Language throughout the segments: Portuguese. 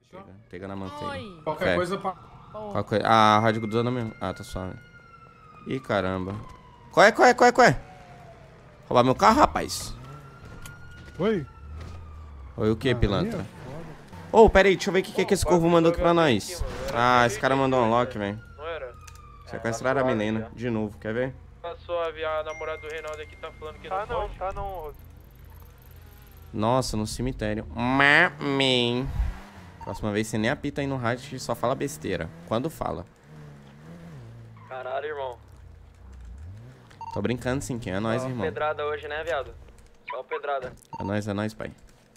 Pega na manteiga. Qualquer coisa pra... Qual coisa? Ah, a rádio grudando mesmo. Ah, tá suave. Ih, caramba. Qual é? Roubar meu carro, rapaz. Oi? Oi, o que, pilantra? Ô, pera aí, deixa eu ver o que esse corvo mandou aqui pra nós. Ah, esse cara mandou um unlock, velho. Não era? Sequestraram a menina, de novo, quer ver? Tá suave, a namorada do Reinaldo aqui tá falando que não pode. Tá não. Nossa, no cemitério. Mami. Próxima vez você nem apita aí no rádio, só fala besteira. Quando fala. Caralho, irmão. Tô brincando sim, quem é nóis, irmão. Pedrada hoje, né, viado? Só pedrada. É nóis, pai.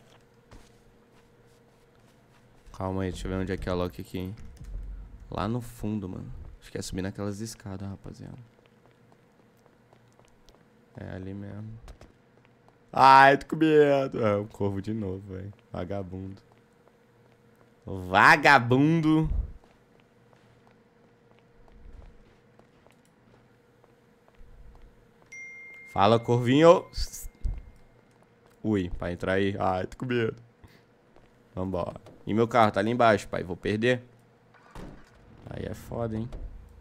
Calma aí, deixa eu ver onde é que é a Loki aqui. Lá no fundo, mano. Acho que é subir naquelas escadas, rapaziada. É ali mesmo. Ai, tô com medo. É um corvo de novo, velho. Vagabundo. Vagabundo. Fala, corvinho. Ui, pra entrar aí. Ai, tô com medo. Vambora. E meu carro tá ali embaixo, pai. Vou perder. Aí é foda, hein.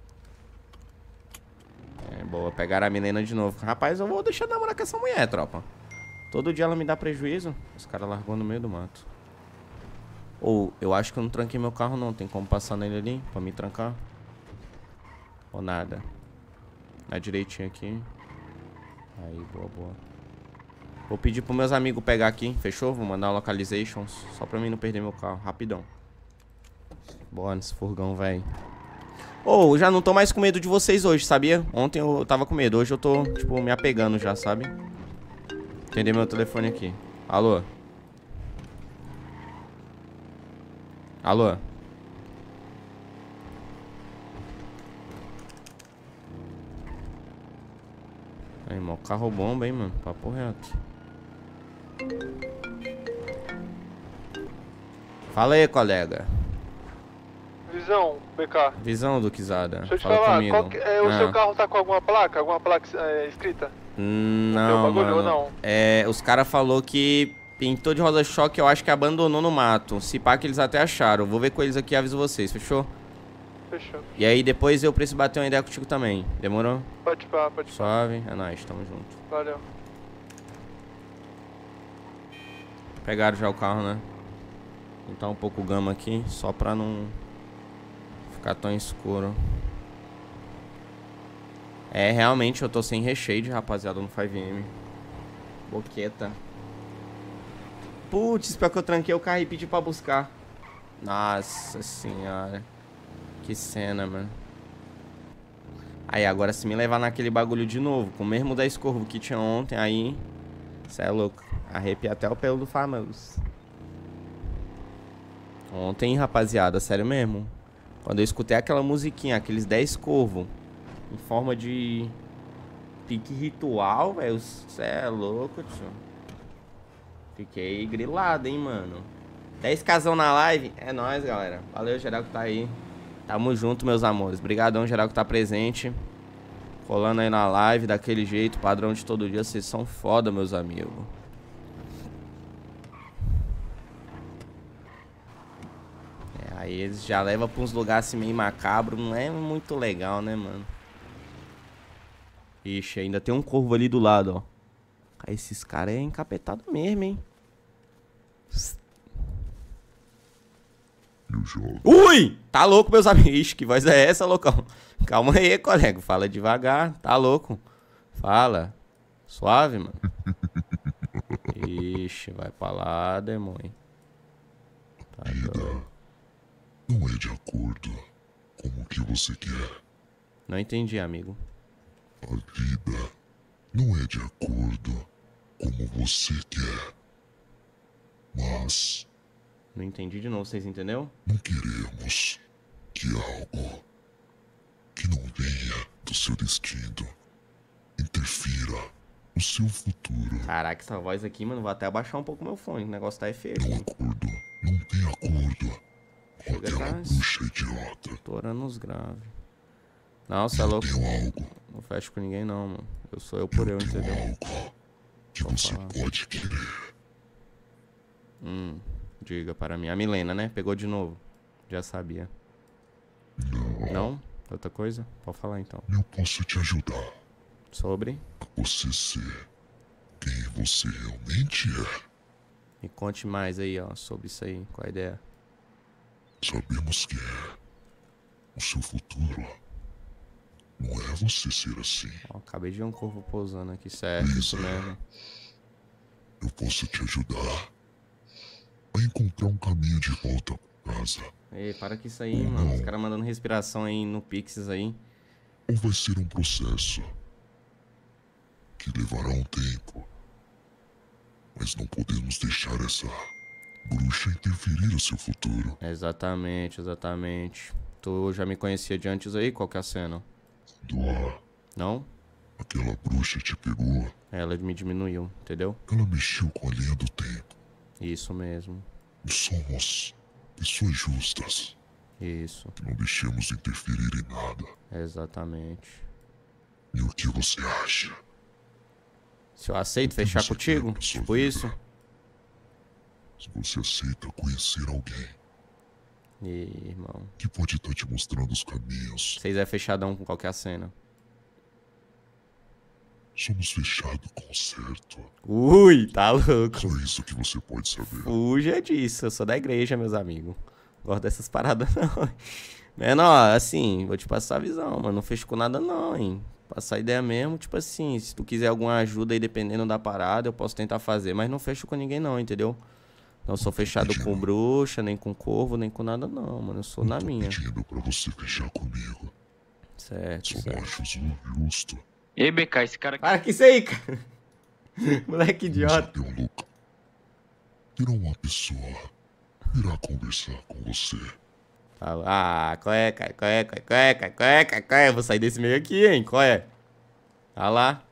É, boa. Pegaram a menina de novo. Rapaz, eu vou deixar de namorar com essa mulher, tropa. Todo dia ela me dá prejuízo. Os caras largou no meio do mato. Ou, eu acho que eu não tranquei meu carro, não. Tem como passar nele ali pra me trancar? Ou nada? Na direitinho aqui. Aí, boa. Vou pedir pros meus amigos pegar aqui, fechou? Vou mandar uma localization só pra mim não perder meu carro, rapidão. Bora nesse furgão, velho. Ô, já não tô mais com medo de vocês hoje, sabia? Ontem eu tava com medo, hoje eu tô, tipo, me apegando já, sabe? Atender meu telefone aqui. Alô? Alô? Aí, irmão, carro bomba, hein, mano? Papo reto. Fala aí, colega. Visão, BK. Visão, Duquizada. Deixa eu te Fala falar, comigo. o seu carro tá com alguma placa? Alguma placa escrita? Não, bagulho, mano. não? É, os caras falou que pintou de rosa-choque, eu acho que abandonou no mato. Se pá que eles até acharam. Vou ver com eles aqui e aviso vocês, fechou? Fechou. E aí depois eu preciso bater uma ideia contigo também. Demorou? Pode pá. Suave, é nóis, tamo junto. Valeu. Pegaram já o carro, né? Vou botar um pouco o gama aqui, só pra não ficar tão escuro. É, realmente eu tô sem recheio de rapaziada no 5M. Boqueta. Putz, pior que eu tranquei o carro e pedi pra buscar. Nossa senhora. Que cena, mano. Aí, agora se me levar naquele bagulho de novo, com o mesmo 10 corvo que tinha ontem, aí... Cê é louco. Arrepia até o pelo do famoso. Ontem, rapaziada, sério mesmo. Quando eu escutei aquela musiquinha, aqueles 10 corvos em forma de pique ritual, velho. Cê é louco, tio. Fiquei grilado, hein, mano. 10 casão na live. É nóis, galera. Valeu, geral que tá aí. Tamo junto, meus amores. Obrigadão, geral que tá presente. Colando aí na live, daquele jeito, padrão de todo dia. Vocês são foda, meus amigos. É, aí eles já levam pra uns lugares assim meio macabro. Não é muito legal, né, mano? Ixi, ainda tem um corvo ali do lado, ó. Aí esses caras é encapetado mesmo, hein? Ui! Tá louco, meus amigos. Ixi, que voz é essa, loucão? Calma aí, colega. Fala devagar. Tá louco. Fala. Suave, mano. Ixi, vai pra lá, demônio. Tá doido. Não é de acordo com o que você quer. Não entendi, amigo. A vida não é de acordo como você quer. Mas... Não entendi de novo, vocês entenderam? não queremos que algo que não venha do seu destino interfira no seu futuro. Caraca, essa voz aqui, mano, vou até abaixar um pouco meu fone. O negócio tá feio. Não acordo, não tem acordo com Chega aquela tá bruxa idiota. estourando os graves. Não, você é louco. Tenho algo, Não fecho com ninguém, não, mano. Eu sou eu por eu, tenho entendeu? algo que você pode querer. Diga para mim. A Milena, né? Pegou de novo. Já sabia. Não? Outra coisa? Pode falar então. Eu posso te ajudar Sobre? a você ser quem você realmente é. Me conte mais aí, ó, sobre isso aí. Qual a ideia? Sabemos que o seu futuro não é você ser assim. Ó, acabei de ver um corvo pousando aqui, certo? Isso mesmo. Eu posso te ajudar a encontrar um caminho de volta pra casa. Ei, para com isso aí, mano. Os caras mandando respiração aí no Pixies aí. Ou vai ser um processo que levará um tempo. Mas não podemos deixar essa bruxa interferir no seu futuro. Exatamente, exatamente. Tu já me conhecia de antes aí? Qual que é a cena? Doa, Não? aquela bruxa te pegou. Ela me diminuiu, entendeu? Ela mexeu com a linha do tempo. Isso mesmo. E somos pessoas justas. Isso. Que não deixamos interferir em nada. Exatamente. E o que você acha? Se eu aceito fechar contigo? Tipo isso? Se você aceita conhecer alguém Ih, irmão. que pode estar te mostrando os caminhos. Vocês é fechadão com qualquer cena. Somos fechados com o certo. Ui, tá louco. Só isso que você pode saber. Fuja disso, eu sou da igreja, meus amigos. Gosto dessas paradas não. Menor, assim, vou te passar a visão, mano. Não fecho com nada não, hein. Passar a ideia mesmo, tipo assim, se tu quiser alguma ajuda aí, dependendo da parada, eu posso tentar fazer. Mas não fecho com ninguém não, entendeu? Não sou fechado com bruxa, nem com corvo, nem com nada não, mano. Eu sou na minha. Pedindo pra você fechar comigo. Certo, Só certo. acho justo. E aí, BK, esse cara aqui. Para com isso aí, cara. Moleque idiota. Você um louco. Terá uma pessoa irá conversar com você. Ah, qual é, cara? Qual é, qual é, qual é, qual é? Vou sair desse meio aqui, hein? Qual é? Ah lá.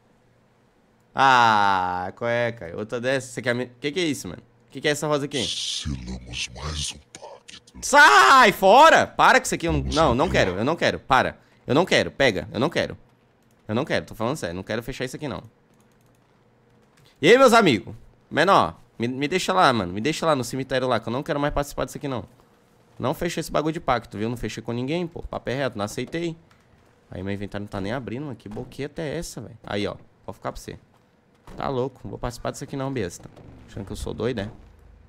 Ah, qual é, cara? Outra dessa. Você quer... Que é isso, mano? Que é essa rosa aqui? Selamos mais um pacto. Sai fora! Para com isso aqui. Não quero. Eu não quero. Para. Eu não quero. Pega. Eu não quero. Eu não quero. Tô falando sério. Não quero fechar isso aqui, não. E aí, meus amigos? Menor, me deixa lá, mano. Me deixa lá no cemitério lá, que eu não quero mais participar disso aqui, não. Não fechei esse bagulho de pacto, viu? Não fechei com ninguém, pô. Papo é reto. Não aceitei. Aí meu inventário não tá nem abrindo, mano. Que boqueta é essa, velho? Aí, ó. Pode ficar pra você. Tá louco. Não vou participar disso aqui, não, besta. Achando que eu sou doido, é?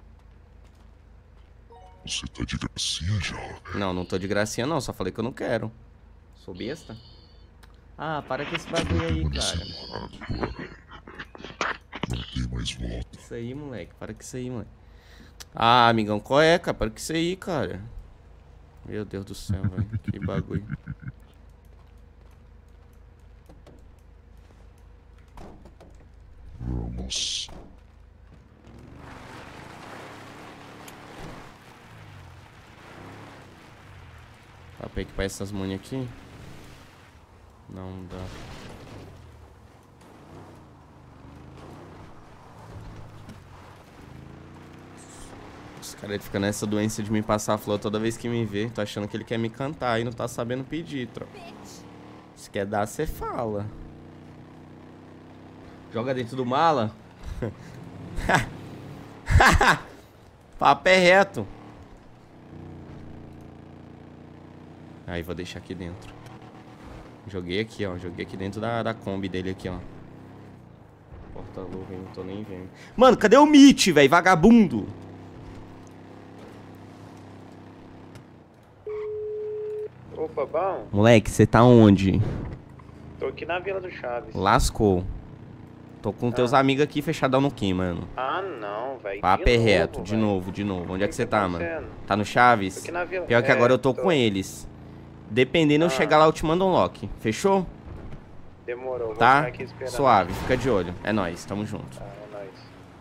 Você tá de gracinha, jovem? Não, não tô de gracinha, não. Só falei que eu não quero. Sou besta? Ah, para com esse bagulho aí, cara. Não tem mais volta. Isso aí, moleque. Para com isso aí, moleque. Ah, amigão, qual é, cara? Para com isso aí, cara. Meu Deus do céu, velho. Que bagulho. Vamos. Dá pra equipar essas munias aqui? Não dá. Os caras ficam nessa doença de me passar a flor toda vez que me vê. Tô achando que ele quer me cantar e não tá sabendo pedir, tropa. Se quer dar, você fala. Joga dentro do mala. Papo é reto. Aí, vou deixar aqui dentro. Joguei aqui, ó. Joguei aqui dentro da Kombi dele aqui, ó. Porta-luva, não tô nem vendo. Mano, cadê o Mitch, velho? Vagabundo. Opa, bom? Moleque, você tá onde? Tô aqui na Vila do Chaves. Lascou. Tô com teus amigos aqui fechadão no Kim, mano. Ah, não, velho. Papo é reto, de novo. Onde é que você tá, mano? Tá no Chaves? Tô aqui na Vila. Pior que agora eu tô com eles. Dependendo, eu chegar lá, eu te mando um lock. Fechou? Demorou, vou Tá? ficar aqui esperando. Suave, fica de olho. É nóis, tamo junto. Tá, é nóis.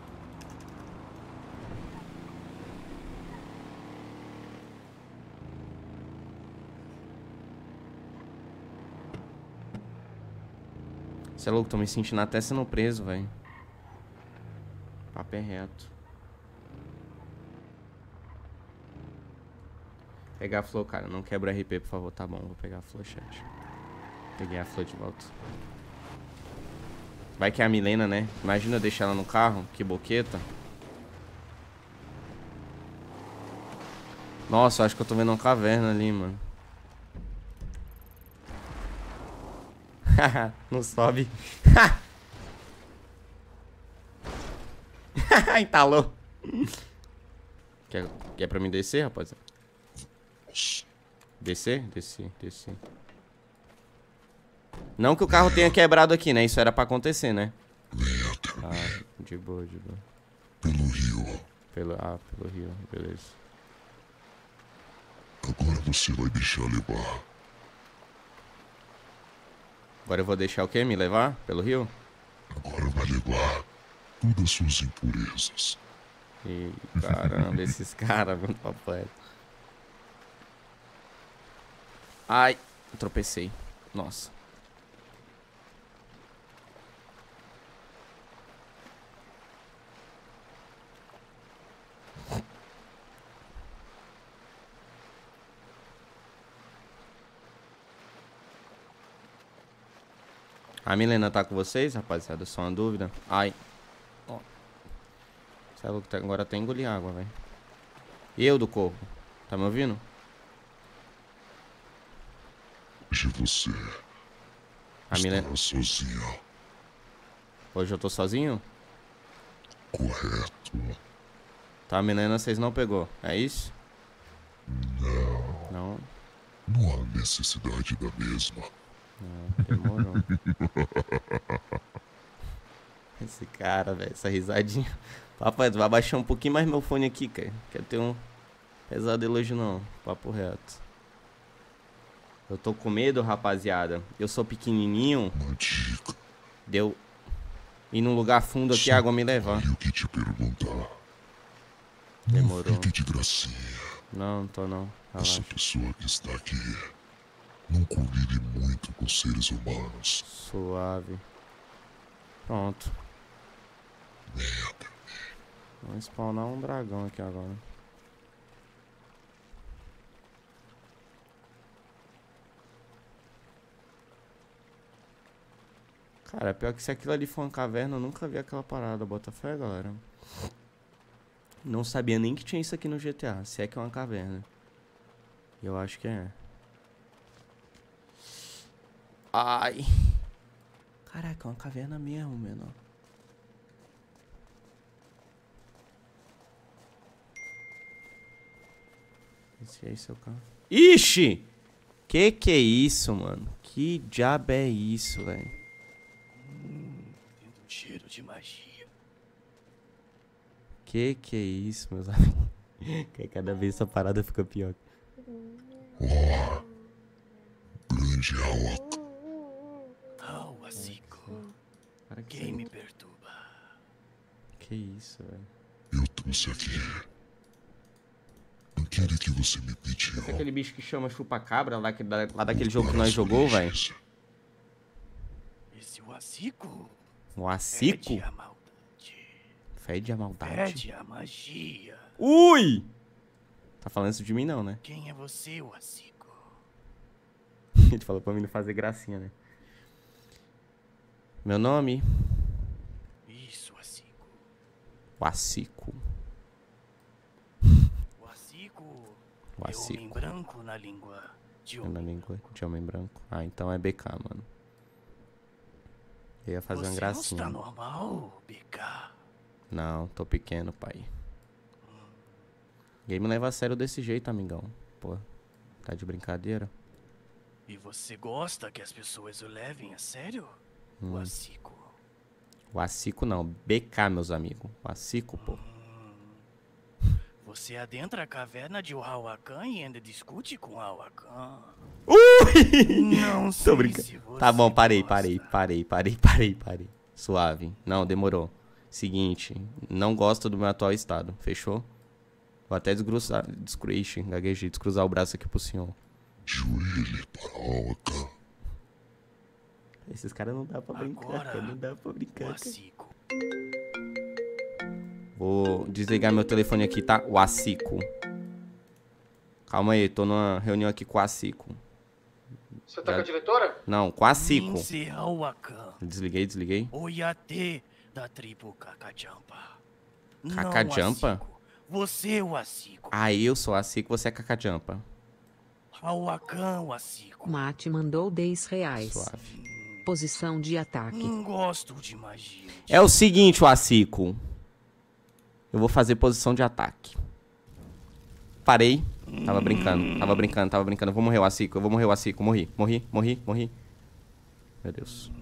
Você é louco, tô me sentindo até sendo preso, velho. Papo é reto. Pegar a flor, cara. Não quebra RP, por favor. Tá bom, vou pegar a flor, chat. Peguei a flor de volta. Vai que é a Milena, né? Imagina eu deixar ela no carro. Que boqueta. Nossa, eu acho que eu tô vendo uma caverna ali, mano. Não sobe. Entalou. Quer pra mim descer, rapaz? Descer? Descer. Não que o carro tenha quebrado aqui, né? Isso era pra acontecer, né? Venha até mim. Ah, de boa. Pelo rio. Pelo rio, beleza. Agora você vai deixar levar. Agora eu vou deixar o quê? Me levar pelo rio? Agora vai levar todas as suas impurezas. Ih, caramba, esses caras, mano, papo reto. Ai, tropecei. Nossa. A Milena tá com vocês, rapaziada? Só uma dúvida. Ai. Ó. Você é louco, agora até engoli água, velho. E eu do corpo? Tá me ouvindo? Hoje você A Milena... está sozinha. Hoje eu tô sozinho? Correto. Tá, a Milena vocês não pegou. É isso? Não. Não? Não há necessidade da mesma. Não, demorou. Esse cara, velho, essa risadinha. Papai, vai baixar um pouquinho mais meu fone aqui, cara. Quer ter um pesadelo hoje não. Papo reto. Eu tô com medo, rapaziada. Eu sou pequenininho. Uma dica. Deu ir num lugar fundo aqui, a água me levar. E o que te perguntar? Demorou. Não fique de gracinha. Não tô não. Relaxa. Essa pessoa que está aqui não convive muito com seres humanos. Suave. Pronto. Venha. Vamos spawnar um dragão aqui agora. Cara, pior que se aquilo ali for uma caverna, eu nunca vi aquela parada. Bota fé, galera. Não sabia nem que tinha isso aqui no GTA. Se é que é uma caverna. Eu acho que é. Ai. Caraca, é uma caverna mesmo, menor. Esse aí, seu carro. Ixi! Que é isso, mano? Que diabo é isso, velho? Tem um cheiro de magia. Que é isso, meus amigos? Que cada vez essa parada fica pior. Oh, grande Aok. Oh, Asico. Cara, Quem me perturba? Que isso, velho? Eu trouxe aqui aquele que você me pediu. Esse é aquele bicho que chama chupa-cabra lá daquele jogo que nós jogou, velho? Esse Asico. O Asico? Fede a maldade. Fede a maldade. Fede a magia. Ui! Tá falando isso de mim não, né? Quem é você, Asico? Ele falou pra mim não fazer gracinha, né? Meu nome? Isso, Asico. O Asico. O Asico. O É Asico. homem branco na língua de É na homem. língua de homem branco. Ah, então é BK, mano. Eu ia fazer uma Você gracinha. não está normal, BK. Não, tô pequeno, pai. Ninguém me leva a sério desse jeito, amigão. Pô, tá de brincadeira? E você gosta que as pessoas o levem a sério? O Asico. O Asico não, BK, meus amigos. O Asico, pô. Você adentra a caverna de Uhawakan e ainda discute com Uhawakan. Não sei Tô brincando. se você Tá bom, parei. gosta. Suave. Não, demorou. Seguinte, não gosto do meu atual estado, fechou? Vou até descruzar o braço aqui pro senhor. Joelhe para Aok. Esses caras não dá pra brincar, Agora, cara, não dá pra O brincar, cara. Asico. Vou desligar meu telefone aqui, tá? O Asico. Calma aí, tô numa reunião aqui com o Asico. Você tá com a diretora? Não, com o Asico. Minse Uhawakan. Desliguei. Oyate da tribo Kakajampa. Não, Kakajampa? Asico. Você, Wasico. Aí eu sou assim que você é Cacajampa. Hauacan, Wasico. Mate mandou R$10. Suave. Posição de ataque. Não gosto de magia. É o seguinte, Wacico. Eu vou fazer posição de ataque. Parei. Tava brincando. Eu vou morrer, Wacico. Morri. Meu Deus.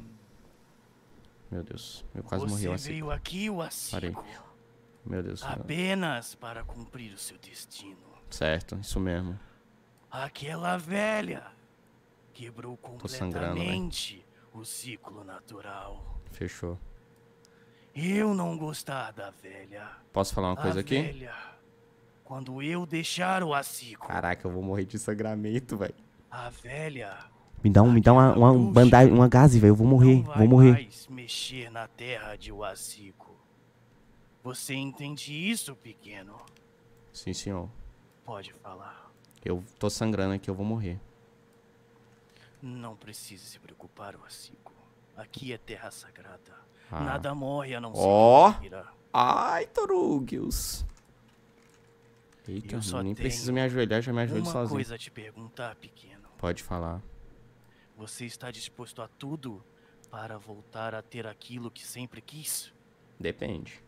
Eu quase morri, Você Wacico. veio aqui, Wasico. Parei. Meu Deus. Apenas para cumprir o seu destino. Certo, isso mesmo. Aquela velha quebrou sangrando, completamente o ciclo natural. Fechou. Eu não gostar da velha. Posso falar uma coisa aqui? Velha, quando eu deixar o Wasico, Caraca, eu vou morrer de sangramento, velho. a velha Me dá uma bandagem, uma gase, velho. Eu vou morrer, não vai mais mexer na terra de Wasico. Você entende isso, pequeno? Sim, senhor. Pode falar. Eu tô sangrando aqui, eu vou morrer. Não precisa se preocupar, Wasico. Aqui é terra sagrada. Ah. Nada morre a não ser Ó. que queira. Ai, Torugios. Eita, Eu só nem tenho preciso me ajoelhar, já me ajoelho Uma sozinho. coisa a te perguntar, pequeno. Pode falar. Você está disposto a tudo para voltar a ter aquilo que sempre quis? Depende.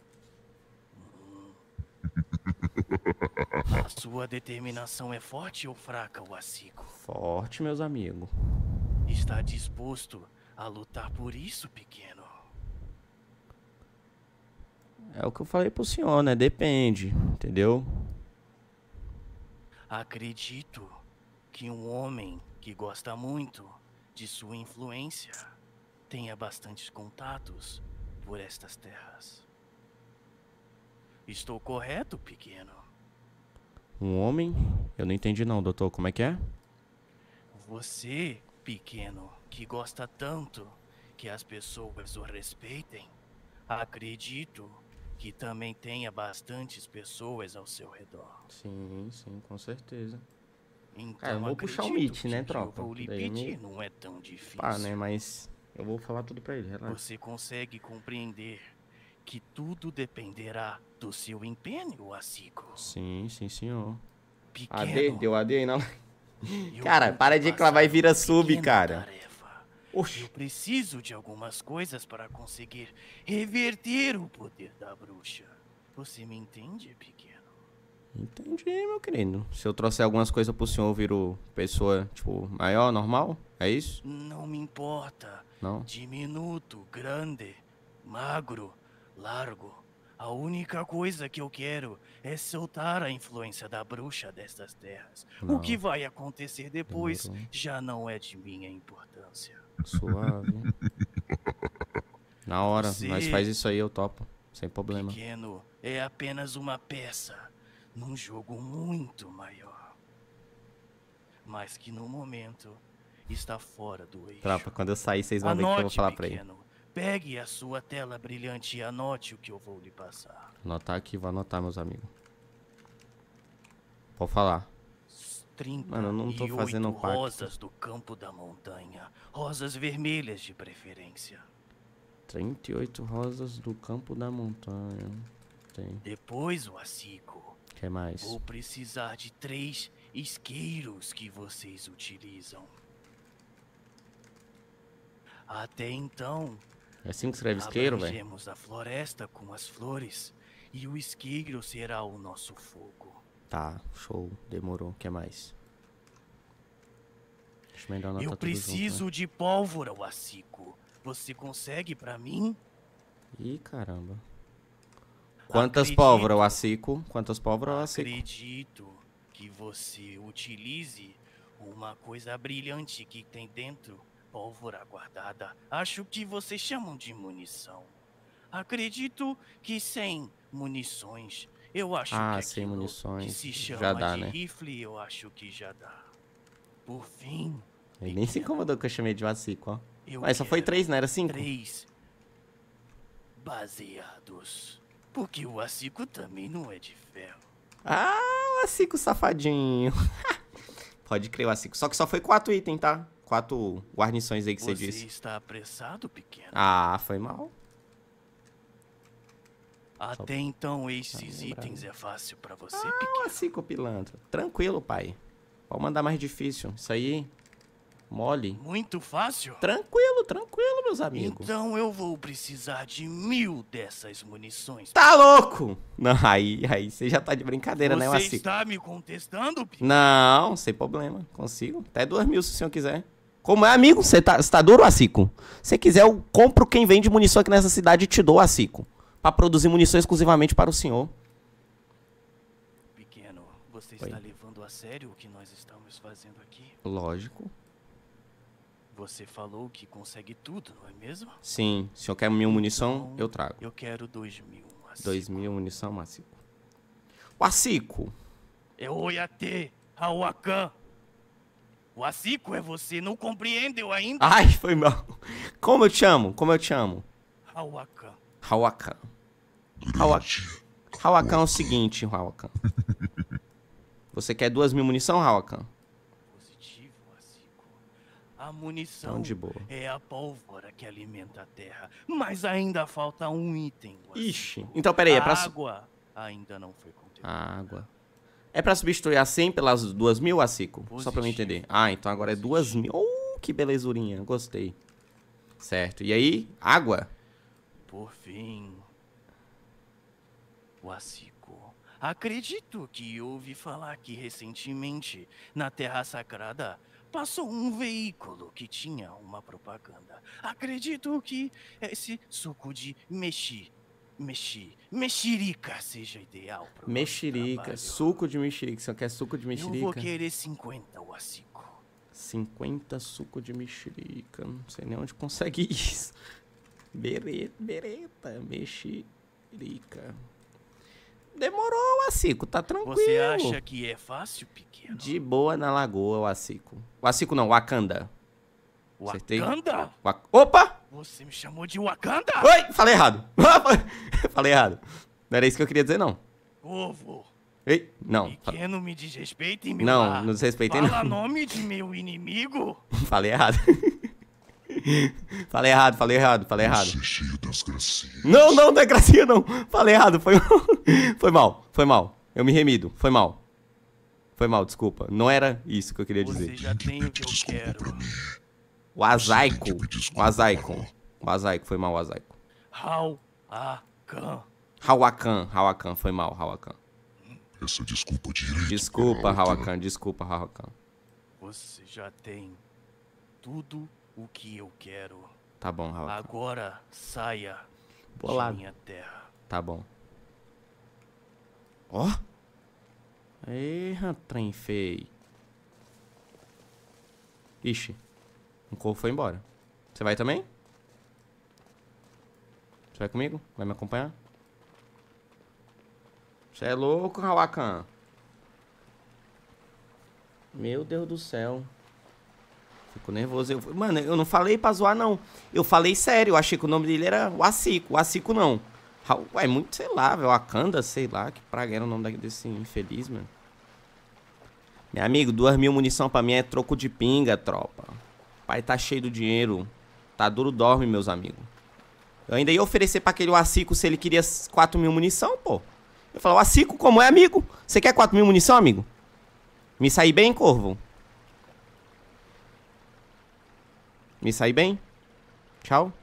A sua determinação é forte ou fraca, Wasico? Forte, meus amigos. Está disposto a lutar por isso, pequeno? É o que eu falei pro senhor, né? Depende, entendeu? Acredito que um homem que gosta muito de sua influência tenha bastantes contatos por estas terras. Estou correto, pequeno? Um homem? Eu não entendi não, doutor. Como é que é? Você, pequeno, que gosta tanto que as pessoas o respeitem, acredito que também tenha bastantes pessoas ao seu redor. Sim, com certeza. Então, eu vou puxar o acredito Meet, né, que tropa? Eu vou lhe Daí pedir, não é tão difícil. Pá, né? Mas eu vou falar tudo pra ele, relaxa. Você consegue compreender que tudo dependerá do seu empenho, Wasico? Sim, senhor. Pequeno, AD? Deu AD aí não? eu Cara, vou para te de reclamar e passar vira uma sub, pequena cara. tarefa. Oxi. Eu preciso de algumas coisas para conseguir reverter o poder da bruxa. Você me entende, pequeno? Entendi, meu querido. Se eu trouxer algumas coisas pro senhor, eu viro pessoa, tipo, maior, normal? É isso? Não me importa. Não? Diminuto, grande, magro, largo. A única coisa que eu quero é soltar a influência da bruxa destas terras. Não. O que vai acontecer depois Demorou. já não é de minha importância. Suave. Na hora, Você- nós faz isso aí, eu topo. Sem problema. Pequeno é apenas uma peça num jogo muito maior. Mas que no momento está fora do eixo. Tropa, quando eu sair, vocês vão ver o que eu vou falar pra ele. pequeno. Pegue a sua tela brilhante e anote o que eu vou lhe passar. Anotar aqui, vou anotar, meus amigos. Pode falar. 30 Mano, eu não tô fazendo pacto. rosas do campo da montanha. Rosas vermelhas de preferência. 38 rosas do campo da montanha. Tem. Depois, Wasico, O que mais? vou precisar de 3 isqueiros que vocês utilizam. Até então, É assim que escreve isqueiro, velho? abrangemos a floresta com as flores e o isqueiro será o nosso fogo. Tá, show. Demorou. O que mais? Deixa eu ainda anotar Eu tudo preciso junto, de pólvora, Wasico. Você consegue pra mim? né? Ih, caramba. Quantas Acredito. pólvoras, Wacico? Quantas pólvoras, Wacico? Acredito que você utilize uma coisa brilhante que tem dentro, pólvora guardada. Acho que vocês chamam de munição. Acredito que sem munições, eu acho Ah, que sem aquilo munições, que se já chama dá, de né? rifle, eu acho que já dá. Por fim, Ele nem se incomodou que eu chamei de Wacico, ó. eu Mas só foi quero 3, não era 5? 3 baseados. Porque o Wasico também não é de ferro. Ah, Wacico safadinho. Pode crer, Wacico. Só que só foi 4 itens, tá? 4 guarnições aí que você Você disse. está apressado, pequeno? Ah, foi mal. Até então, esses lembrando. itens é fácil pra você, Ah, pequeno. assim, pilantra. Tranquilo, pai. Pode mandar mais difícil. Isso aí, mole. Muito fácil? Tranquilo, tranquilo, meus amigos. Então eu vou precisar de 1000 dessas munições. Tá louco? Não, aí você já tá de brincadeira, né, Você Wacico? está me contestando, pequeno? Não, sem problema. Consigo. Até 2.000 se o senhor quiser. Como é, amigo? Você tá duro, Wacico? Se quiser, eu compro quem vende munição aqui nessa cidade e te dou, Wacico. Pra produzir munição exclusivamente para o senhor. Pequeno, você Oi. está levando a sério o que nós estamos fazendo aqui? Lógico. Você falou que consegue tudo, não é mesmo? Sim. Se o senhor quer 1.000 munição, Então, eu trago. Eu quero 2000. 2.000 munição, Wacico. Wacico. É Oyate, Hawakan. O Asico é você, não compreendeu ainda? Ai, foi mal. Como eu te amo? Como eu te amo? Hawakan. Hawakan. Grande. Hawakan é o seguinte, Hawakan. Você quer 2.000 munição, Hawakan? Positivo, Asico. A munição Então, de boa. é a pólvora que alimenta a terra. Mas ainda falta um item, Asico. Ixi. Então, peraí, é A pra... água ainda não foi contemplada. Água. É pra substituir a 100 pelas 2.000, Wacico? Só pra eu Positivo. entender. Ah, então agora é 2.000. Oh, que belezurinha. Gostei. Certo. E aí, água? Por fim, o Asico. Acredito que ouvi falar que recentemente, na Terra Sagrada, passou um veículo que tinha uma propaganda. Acredito que esse suco de mexerica seja ideal pro nosso Mexerica. trabalho. Suco de mexerica. Você quer suco de Eu vou mexerica? querer 50, o Asico. 50 suco de mexerica. Não sei nem onde consegue isso. Bereta. Mexerica. Demorou, Wacico. Tá tranquilo. Você acha que é fácil, pequeno? De boa na lagoa, Wacico. Wacico não, Wakanda. Acertei? Wakanda? Opa! Você me chamou de Wakanda? Oi, falei errado. Falei errado. Não era isso que eu queria dizer, não. Ovo. Ei, não. Pequeno, me desrespeite, meu Não, lar. não desrespeitei, Fala não. nome de meu inimigo. Falei errado. Falei errado. Você é cheio das gracinhas. Não é gracinha, não. Falei errado, foi mal. Eu me remido, foi mal, desculpa. Não era isso que eu queria Você dizer. já tem o que eu Desculpa quero. pra mim. O Azaico. Você tem que pedir desculpa. O Azaico, foi mal, o Azaico. Hawakan, foi mal, Hawakan. Essa desculpa direito. Desculpa, pra outra. Hawakan. Você já tem tudo o que eu quero. Tá bom, Hawakan. Agora saia Bolado. de minha terra. Tá bom. Ó. Eita, trem feio. Ixi. Um corvo foi embora. Você vai também? Você vai comigo? Vai me acompanhar? Você é louco, Hawakan. Meu Deus do céu. Fico nervoso. Mano, eu não falei pra zoar, não. Eu falei sério. Eu achei que o nome dele era Wacico. Wacico não. É muito, sei lá, velho. Wakanda, sei lá. Que praga era o nome desse infeliz, mano. Meu amigo, 2.000 munição pra mim é troco de pinga, tropa. Pai tá cheio do dinheiro. Tá duro, dorme, meus amigos. Eu ainda ia oferecer pra aquele Wacico se ele queria 4.000 munição, pô. Eu falei, Wacico, como é, amigo? Você quer 4.000 munição, amigo? Me saí bem, corvo? Me saí bem? Tchau.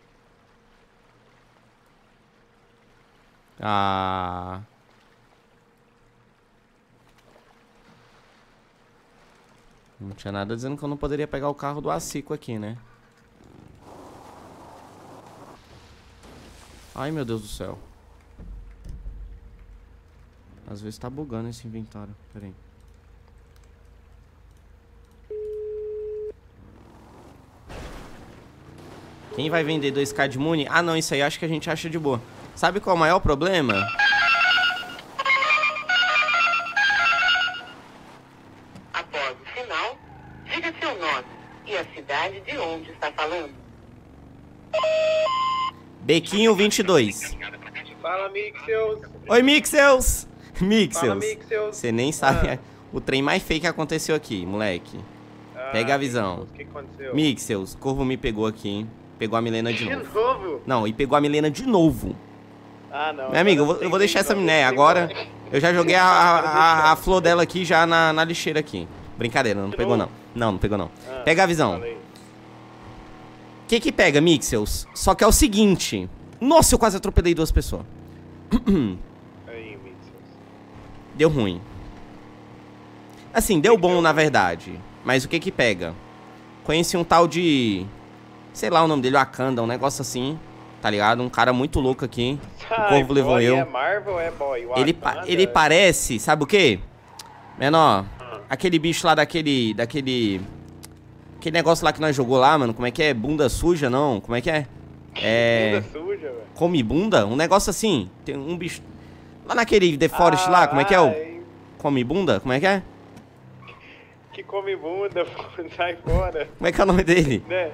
Ah... Não tinha nada dizendo que eu não poderia pegar o carro do Wacico aqui, né? Ai, meu Deus do céu. Às vezes tá bugando esse inventário. Pera aí. Quem vai vender 2K de Muni? Ah, não, isso aí acho que a gente acha de boa. Sabe qual é o maior problema? Após o sinal, diga seu nome e a cidade de onde está falando. Bequinho 22. Fala, Mixels. Oi, Mixels! Fala, Mixels! Mixels. Você nem sabe o trem mais feio que aconteceu aqui, moleque. Pega a visão. O que aconteceu? Mixels, Corvo me pegou aqui, hein? Pegou a Milena de De novo. novo? Não, e pegou a Milena de novo. Ah, não. Meu amigo, eu vou deixar essa minéia agora. Eu já joguei a flor dela aqui já na lixeira aqui. Brincadeira, não pegou não. Não pegou não. Pega a visão. O que pega, Mixels? Só que é o seguinte. Nossa, eu quase atropelei 2 pessoas. Aí, Mixels. Deu ruim. Assim, deu bom na verdade. Mas o que pega? Conheci um tal de... Sei lá o nome dele, o Akanda, um negócio assim. Tá ligado? Um cara muito louco aqui. O Corvo levou eu. É Marvel ou é boy? Ele parece, sabe o quê? Menor, aquele bicho lá daquele negócio lá que nós jogou lá, mano. Como é que é? Bunda suja, não? Como é que é? Bunda suja, velho. Come bunda? Um negócio assim. Tem um bicho... Lá naquele The Forest lá, como é que é o... Come bunda? Como é que é? Que come bunda, pô. Sai fora. Como é que é o nome dele? Né?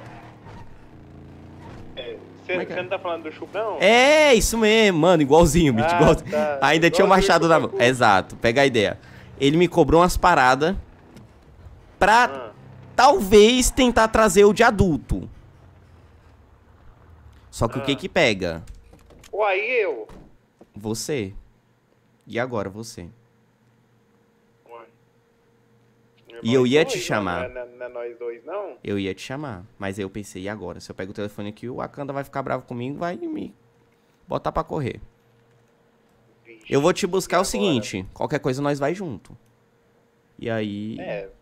Você não tá falando do chupão? É, isso mesmo, mano, igualzinho, bicho, igualzinho. Tá. Ainda tinha o machado na mão. Exato, pega a ideia. Ele me cobrou umas paradas pra talvez tentar trazer o de adulto. Só que o que pega? Uai, eu? Você. E agora você. E eu ia te chamar. Não é nós dois, não? Eu ia te chamar. Mas aí eu pensei, e agora? Se eu pego o telefone aqui, o Akanda vai ficar bravo comigo, vai me botar pra correr. Vixe, eu vou te buscar o seguinte, qualquer coisa nós vai junto. E aí...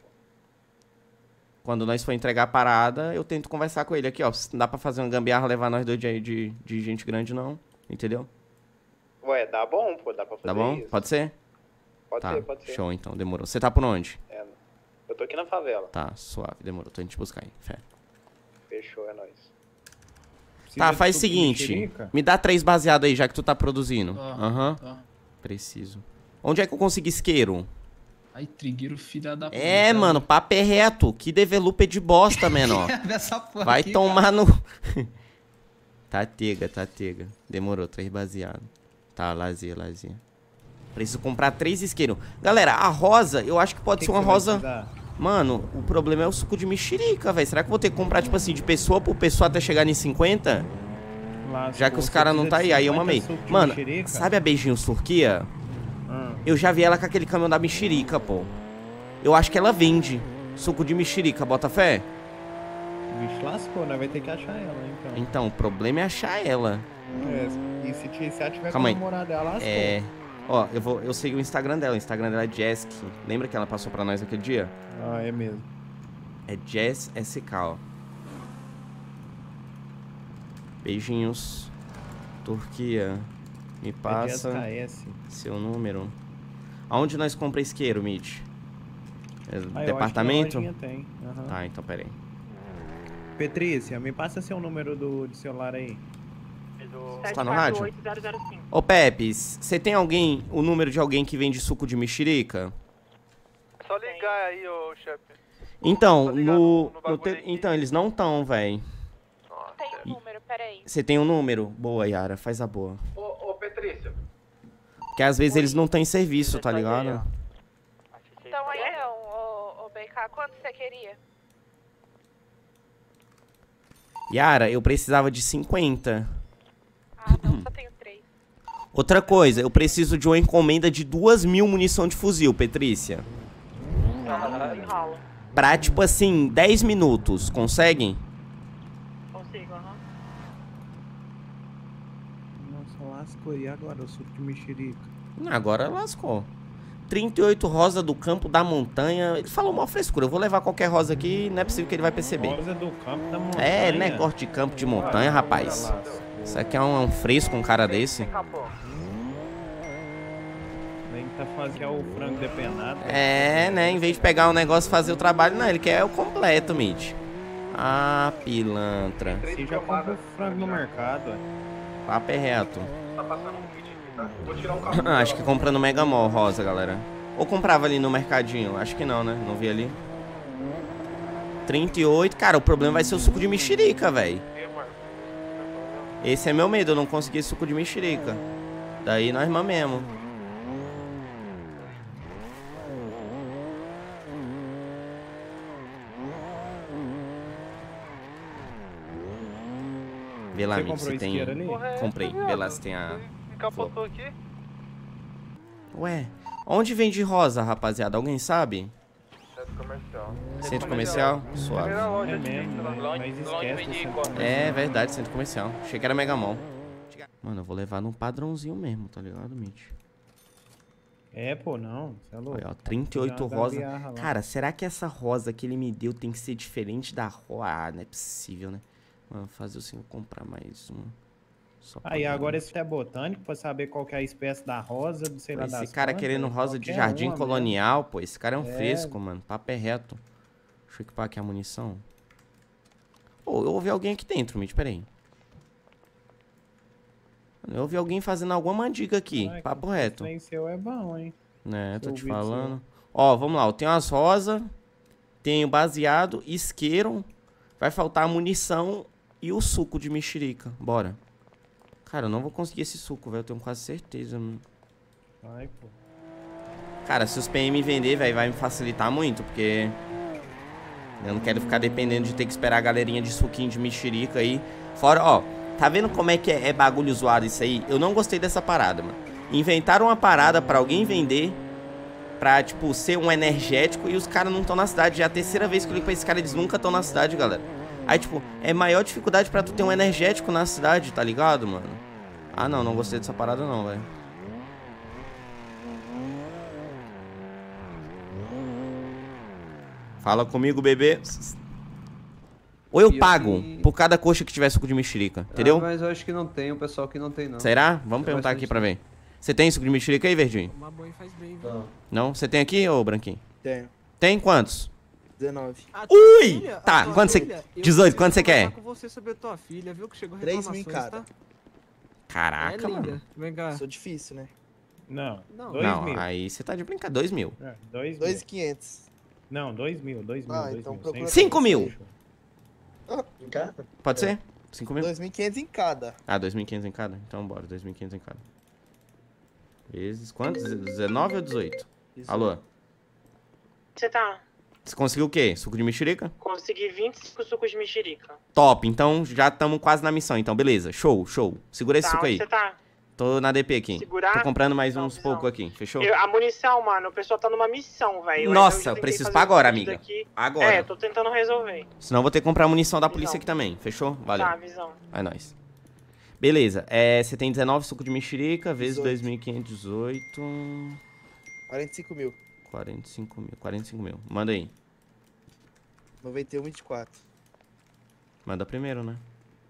Quando nós for entregar a parada, eu tento conversar com ele aqui, ó. Não dá pra fazer uma gambiarra, levar nós dois de gente grande, não. Entendeu? Ué, dá bom, pô. Dá pra fazer Tá bom? isso. Pode ser? Pode ser, pode ser. Show, então. Demorou. Você tá por onde? Eu tô aqui na favela. Tá, suave. Demorou. Tô indo te buscar aí. Fé. Fechou, é nóis. Tá, faz o seguinte. Me dá 3 baseados aí, já que tu tá produzindo. Aham. Preciso. Onde é que eu consigo isqueiro? Aí, trigueiro, filha da puta. É, mano, papo é reto. Que developer de bosta, menor. Vai aqui, tomar cara. No... Tá tega. Demorou, 3 baseados. Tá, lazer. Preciso comprar 3 isqueiros. Galera, a rosa, eu acho que pode ser uma rosa... Mano, o problema é o suco de mexerica, velho. Será que eu vou ter que comprar, tipo assim, de pessoa por pessoa até chegar em 50? Já que os caras não tá aí. Aí eu mamei. Mano, sabe a Beijinhos Turquia? Eu já vi ela com aquele caminhão da mexerica, pô. Eu acho que ela vende suco de mexerica, bota fé? O bicho lascou, né? Vai ter que achar ela, então. Então, o problema é achar ela. E se ela tiver com a namorada dela, lascou. Ó, eu segui o Instagram dela. O Instagram dela é Jess. Lembra que ela passou pra nós aquele dia? Ah, é mesmo. É Jess SK, ó. Beijinhos. Turquia. Me passa seu número. Aonde nós compra isqueiro, Mitch? Departamento? Tem. Tá, então pera aí. Petrícia, me passa seu número de celular aí. Você tá no rádio? Ô Pepe, você tem o número de alguém que vende suco de mexerica? É só ligar aí, ô chefe. Então, então eles não estão, velho. Tem um número, peraí. Você tem um número? Boa, Yara, faz a boa. Ô Petrícia. Porque às vezes eles não têm serviço, tá ligado? Então aí não, ô BK, quanto você queria? Yara, eu precisava de 50. Ah, não, só tenho 3. Outra coisa, eu preciso de uma encomenda de 2.000 munição de fuzil, Petrícia. Enrola. Pra, tipo assim, 10 minutos. Conseguem? Consigo, Nossa, lascou. E agora o suco de mexerica? Agora lascou. 38 rosa do campo da montanha. Ele falou uma frescura. Eu vou levar qualquer rosa aqui, não é possível que ele vai perceber. Rosa do campo da montanha. É, negócio de campo de montanha, rapaz. Isso aqui é um fresco, um cara desse. Nem que tá fazendo o frango depenado. É, né? Em vez de pegar um negócio e fazer o trabalho, não. Ele quer o completo, Mitch. Ah, pilantra. Você já compra o frango no mercado, Papo é reto. Tá passando um vídeo aqui, tá? Vou tirar o carro. Acho que compra no Mega Mall rosa, galera. Ou comprava ali no mercadinho. Acho que não, né? Não vi ali. 38. Cara, o problema vai ser o suco de mexerica, velho. Esse é meu medo, eu não consegui suco de mexerica. Daí nós mamemos. Vê lá, Mitch, se tem... Comprei. Vê lá se tem a capotou aqui. Ué, onde vende rosa, rapaziada? Alguém sabe? Centro comercial. Centro comercial? Suave. Primeira loja de mesmo, lá. mas esquece essa É verdade, centro comercial. Achei que era Mega Mall. Mano, eu vou levar num padrãozinho mesmo, tá ligado, Mitch? É, pô, não. Você é louco. Olha, ó, 38 Tem uma rosa. gambiarra lá. Cara, será que essa rosa que ele me deu tem que ser diferente da rosa? Ah, não é possível, né? Mano, fazer assim, vou comprar mais uma. Só pra Aí dar agora uma- esse é botânico pra saber qual que é a espécie da rosa, do sei lá das Esse cara quantas, querendo rosa de qualquer jardim uma colonial, pô. Esse cara é um É. fresco, mano. Papo é reto. Deixa eu equipar aqui a munição. Ô, eu ouvi alguém aqui dentro, Mitch, peraí. Eu ouvi alguém fazendo alguma mandiga aqui. mesmo. Papo Esse reto. trem seu é bom, hein? É, tô Seu te ouvido falando. Ó, vamos lá. Eu tenho as rosas. Tenho baseado, isqueiro. Vai faltar a munição e o suco de mexerica. Bora. Cara, eu não vou conseguir esse suco, velho. Eu tenho quase certeza, mano. Vai, pô. Cara, se os PM vender, velho, vai me facilitar muito, porque eu não quero ficar dependendo de ter que esperar a galerinha de suquinho de mexerica aí. Fora, ó, tá vendo como é que é bagulho zoado isso aí? Eu não gostei dessa parada, mano. Inventaram uma parada pra alguém vender, pra, tipo, ser um energético e os caras não estão na cidade. Já é a terceira vez que eu ligo pra esse cara, eles nunca estão na cidade, galera. Aí, tipo, é maior dificuldade pra tu ter um energético na cidade, tá ligado, mano? Ah, não, não gostei dessa parada não, velho. Fala comigo, bebê. Ou eu pago por cada coxa que tiver suco de mexerica, entendeu? Mas eu acho que não tem, o pessoal que não tem, não. Será? Vamos perguntar aqui pra ver. Você tem suco de mexerica aí, Verdinho? Tomar banho faz bem, viu? Não. Não? Você tem aqui, ô Branquinho? Tenho. Tem quantos? 19. Ui! Tá, quanto você... 18, quanto você quer? com você sobre a tua filha, viu que chegou 3 mil em reclamações, cada. tá? Caraca, É linda. mano. Vem cá. Sou difícil, né? Não, Não. 2 Não, mil. aí você tá de brincadeira. 2 mil. É, 2 mil. 2.500. Não, 2 mil, 2 mil, Ah, 2 então mil. procura 5 mil. Em cada? Pode ser? 5 mil? 2.500 em cada. Ah, 2.500 em cada? Então bora, 2.500 em cada. Vezes quantos? 19 ou 18? Alô? Você tá? Você conseguiu o quê? Suco de mexerica? Consegui 25 sucos de mexerica. Top, então já estamos quase na missão. Então, beleza. Show, show. Segura esse Tá, suco onde aí. você tá? Tô na DP aqui. Segurar? Tô comprando mais Não, uns visão. pouco aqui. Fechou? A munição, mano, o pessoal tá numa missão, velho. Nossa, Então, eu tentei preciso fazer pra agora, um vídeo amiga. daqui. Agora. É, tô tentando resolver. Senão eu vou ter que comprar munição da polícia Visão. aqui também. Fechou? Valeu. Tá, visão. É nóis. Beleza. Você tem 19 suco de mexerica, vezes 2.500, 18... 45 mil. 45 mil. 45 mil. Manda aí. 91, 24. Manda primeiro, né?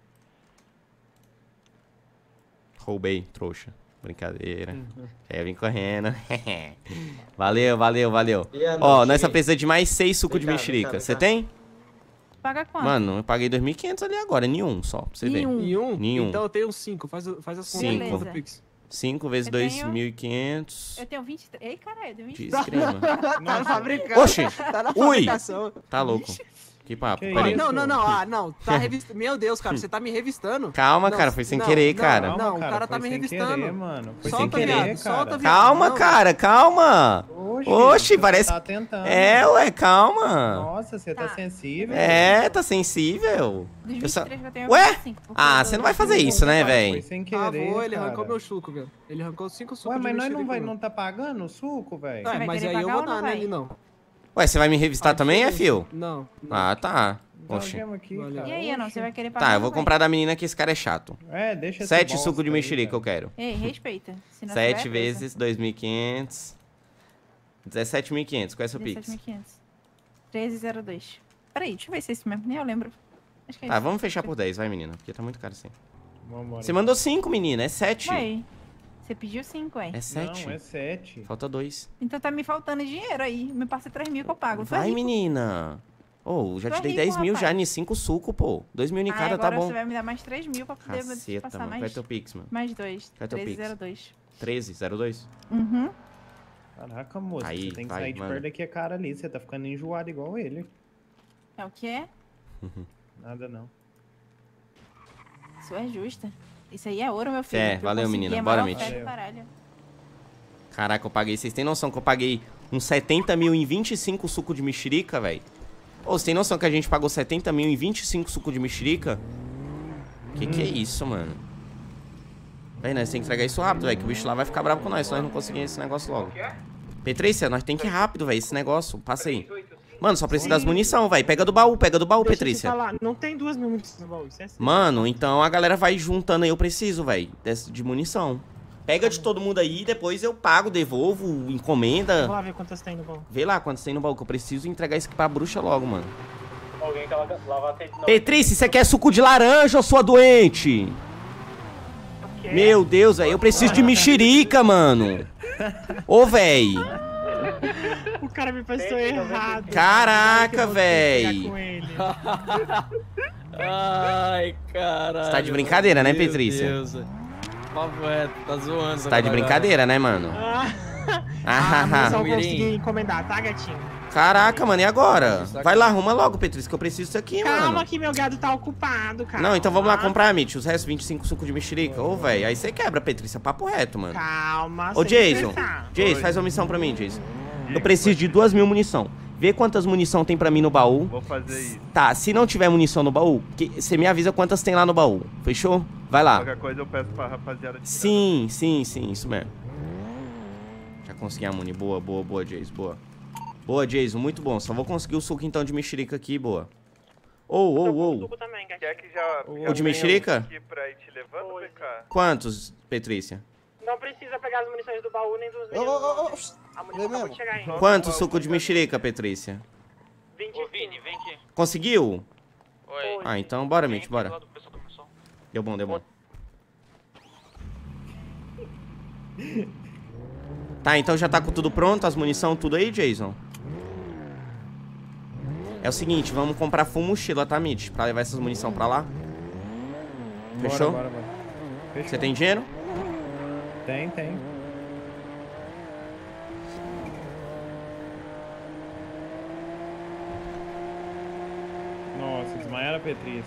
Roubei, trouxa. Brincadeira. Vim correndo. Valeu, valeu, valeu. E a Ó, noite, nós só hein? precisa de mais 6 suco de Vem cá, mexerica. vem cá, Você vem cá. tem? Paga quanto? Mano, eu paguei 2.500 ali agora. Nenhum só, pra você ver. Nenhum? Nenhum. Então eu tenho 5. Faz as contas Cinco. aí, conta, Pix. 5 vezes Eu tenho- 2.500. Eu tenho 23. Ei, caralho, eu tenho 23. Desgrama. Tá na fabricação. Oxi! Tá na Ui! fabricação. Tá louco. Que papo. Que Peraí. Não, não, não. Ah, não. Tá revistando. Meu Deus, cara, você tá me revistando. Calma, Não, cara, foi sem não, querer, não, cara. Não, o cara tá foi me sem revistando. querer, mano. Foi Solta, sem querer, viado, cara. solta, viado. Calma, Não, cara, calma. Oxi, você parece. tá tentando. Ué, calma. Nossa, você tá sensível. Tá sensível. Eu só... 23 que eu tenho Ué? 25, porque Ah, eu você não dou- vai fazer isso, né, Foi velho? sem Ah, querer, vou, ele cara. arrancou meu suco, velho. Ele arrancou 5 sucos Ué, de mas nós mexerica, não tá pagando o suco, velho? Ah, vai mas querer aí eu pagar vou ou não dar, né? vai? Ele não. Ué, você vai me revistar também, fio? Não. Ah, tá. Então, Oxi. chama aqui, Valeu. cara. E aí, não, você vai querer pagar Tá, ou eu vou não vai? comprar da menina que esse cara é chato. É, deixa esse 7 bosta suco de aí, mexerica cara. eu quero. Ei, respeita. Se não 7 tiver, vezes 2.500. 17.500. Qual é seu pix? 17.500. 13,02. Peraí, deixa eu ver se é isso mesmo. Nem eu lembro. Acho que é Tá, isso. vamos fechar por 10, vai, menina. Porque tá muito caro assim. Vambora. Você mandou 5, menina. É 7. Ué, você pediu 5, ué. É 7. Não, é 7. Falta 2. Então tá me faltando dinheiro aí. Me passa 3 mil que eu pago. Tu é Vai, rico. menina. Ô, já Tu é te dei rico, 10 mil rapaz. já em 5 suco, pô. 2 mil em Ah, cada, tá agora bom. você vai me dar mais 3 mil pra poder te Caceta, passar mano. Qual é mais. teu pix, mano? Mais 2. Qual é teu pix? 13,02. 13,02? Uhum. Caraca, moça, Aí, você tem que vai, sair de manda. perto daqui a cara ali. Você tá ficando enjoado igual ele. É o que é? Nada não. Isso é justa. Isso aí é ouro, meu filho. É, Eu valeu, consegui menina. a Bora, maior Mitch. fé do caralho. Caraca, eu paguei. Vocês têm noção que eu paguei uns 70 mil em 25 suco de mexerica, velho? Ô, vocês têm noção que a gente pagou 70 mil em 25 suco de mexerica? Que é isso, mano? Véi, nós tem que entregar isso rápido, velho, que o bicho lá vai ficar bravo com nós, se nós não conseguirmos esse negócio logo. Petrícia, nós tem que ir rápido, velho, esse negócio. Passa aí. Mano, só precisa das munição, velho. Pega do baú, Petrícia. Não tem 2 mil munições no baú, isso é assim. Mano, então a galera vai juntando aí, eu preciso, velho, de munição. Pega de todo mundo aí, depois eu pago, devolvo, encomenda. Vou lá ver quantas tem no baú. Vê lá quantas tem no baú, que eu preciso entregar isso aqui pra bruxa logo, mano. Alguém quer lavar a Petrícia, você quer suco de laranja, sua doente? Meu Deus, velho, eu preciso de mexerica, mano. Ô, véi. O cara me passou errado. Caraca, véi. Ai, caralho. Você tá de brincadeira, né, Petrícia? Meu Deus, tá zoando. Você tá de brincadeira, né, mano? Mas eu consegui encomendar, tá, gatinho? Caraca, mano, e agora? Vai lá, arruma logo, Petrícia, que eu preciso disso aqui, mano. Calma que meu gado tá ocupado, cara. Não, então vamos lá comprar, Mitch, os restos 25 suco de mexerica. Ô, velho, aí você quebra, Petrícia, papo reto, mano. Calma, ô, Jason, faz uma missão pra mim, Jason. Eu preciso de 2 mil munição. Vê quantas munição tem pra mim no baú. Vou fazer isso. Tá, se não tiver munição no baú, você me avisa quantas tem lá no baú. Fechou? Vai lá. Qualquer coisa eu peço pra rapaziada. Sim, isso mesmo. Já consegui a muni. Boa, Jason, boa. Boa, Jason, muito bom. Só vou conseguir o suco então de mexerica aqui, boa. Quer que já O de mexerica? aqui pra ir te levando, PK? Quantos, Petrícia? Não precisa pegar as munições do baú nem dos meninos. A munição acabou de chegar ainda. Quantos suco de mexerica, Petrícia? 20. Ô, Vini, vem aqui. Conseguiu? Oi. Ah, então bora, Mitch, bora. Deu bom. Tá, então já tá com tudo pronto, as munição, tudo aí, Jason? É o seguinte, vamos comprar full mochila, tá, Mitch? Pra levar essas munição pra lá. Fechou? Bora. Você tem dinheiro? Tem. Nossa, desmaiaram a Petrícia.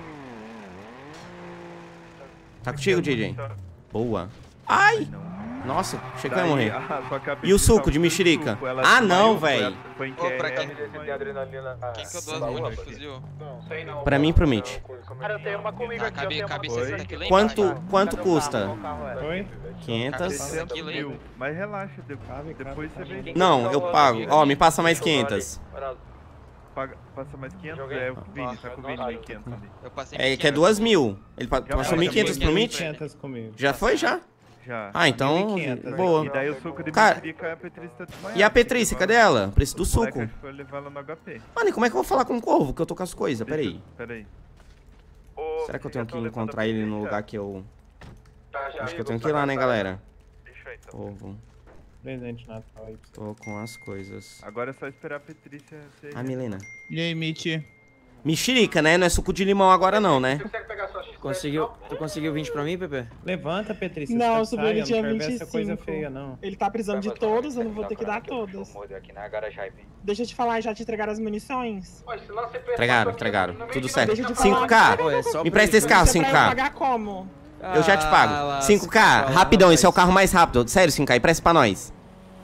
Tá contigo, JJ? Boa. Ai! Nossa, achei que eu ia morrer. E o suco de mexerica? Ah, não, velho. Quem que eu dou as munições de fuzil? Pra mim e pro Mitch. Cara, eu tenho uma comigo aqui. Cabe 60 quilos. Quanto custa? Oi? 500. Mas relaxa, depois você vem. Não, eu pago. Ó, me passa mais 500. Passa mais 500? É, o Vini, tá com o Vini 500 ali. É que é 2 mil. Ele passou 1.500 pro Mitch? Já foi, já? Já. Ah, então, boa. E daí o suco de cara, mexerica, a Petrícia tá desmaiada. e a Petrícia, cadê ela? Preciso do suco. Foi levar ela no HP. Mano, e como é que eu vou falar com o Corvo? Que eu tô com as coisas, peraí. Será que eu tenho que encontrar ele no lugar que eu... Acho que eu tenho que ir lá, né, galera? Corvo. Presente Natal aí. Tô com as coisas. Agora é só esperar a Petrícia ser... Ah, Milena. E aí, Mitch? Mexerica, né? Não é suco de limão agora não, né? Tu conseguiu 20 pra mim, Pepe? Levanta, Petrícia. Não, o sobrinho tinha não quero ver 25. essa coisa feia, não. Ele tá precisando de todos, eu não vou ter que dar todas. Deixa eu te falar, já te entregaram as munições? Entregaram. Tudo certo. Deixa eu te falar. 5K. Me presta esse carro, Você vai 5K. pagar como? Eu já te pago. 5K, rapidão, esse é o carro mais rápido. Sério, 5K, empresta pra nós.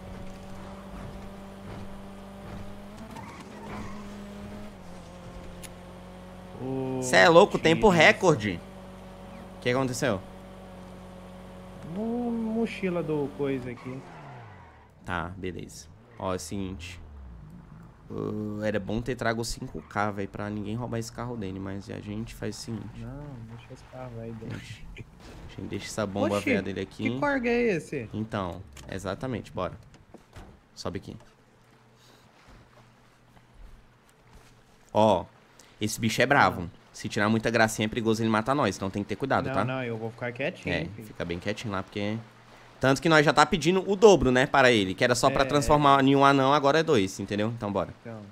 Você é louco, tempo recorde. O que aconteceu? Mochila do coisa aqui. Tá, beleza. Ó, é o seguinte. Era bom ter trago 5K, velho, pra ninguém roubar esse carro dele, mas a gente faz o seguinte. Não, deixa esse carro aí dentro. A gente deixa essa bomba velha dele aqui. Que corga é esse? Então, exatamente, bora. Sobe aqui. Ó, esse bicho é bravo. Se tirar muita gracinha é perigoso ele matar nós, então tem que ter cuidado, tá? Não, eu vou ficar quietinho. É, fica bem quietinho lá, porque... Tanto que nós já tá pedindo o dobro, né, para ele. Que era só pra transformar em um anão, agora é 2, entendeu? Então bora.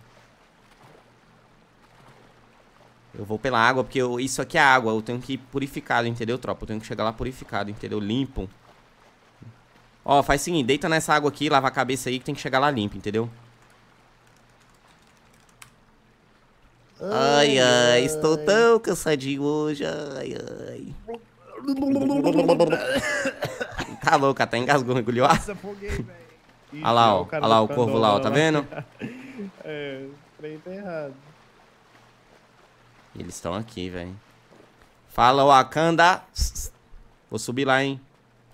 Eu vou pela água, porque isso aqui é água. Eu tenho que ir purificado, entendeu, tropa? Eu tenho que chegar lá purificado, entendeu? Limpo. Ó, faz o seguinte, deita nessa água aqui, lava a cabeça aí, que tem que chegar lá limpo, entendeu? Ai, ai, estou tão cansadinho hoje, ai, ai. Tá louco, até engasgou, engoliu ar. Olha lá, ó, olha lá o corvo lá, ó, tá vendo? É, o trem tá errado. Eles estão aqui, velho. Fala, Wakanda. Vou subir lá, hein.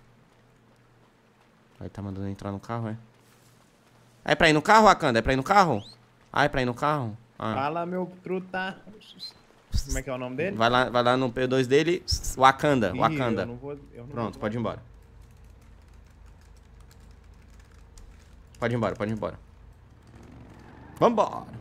Aí tá mandando entrar no carro, é? É pra ir no carro, Wakanda? É pra ir no carro? Ah, é pra ir no carro? Ah. Fala, meu truta. Como é que é o nome dele? Vai lá no P2 dele. Wakanda, Ih, Wakanda. eu não vou Pronto, pode ir embora. Pode ir embora, pode ir embora. Vambora.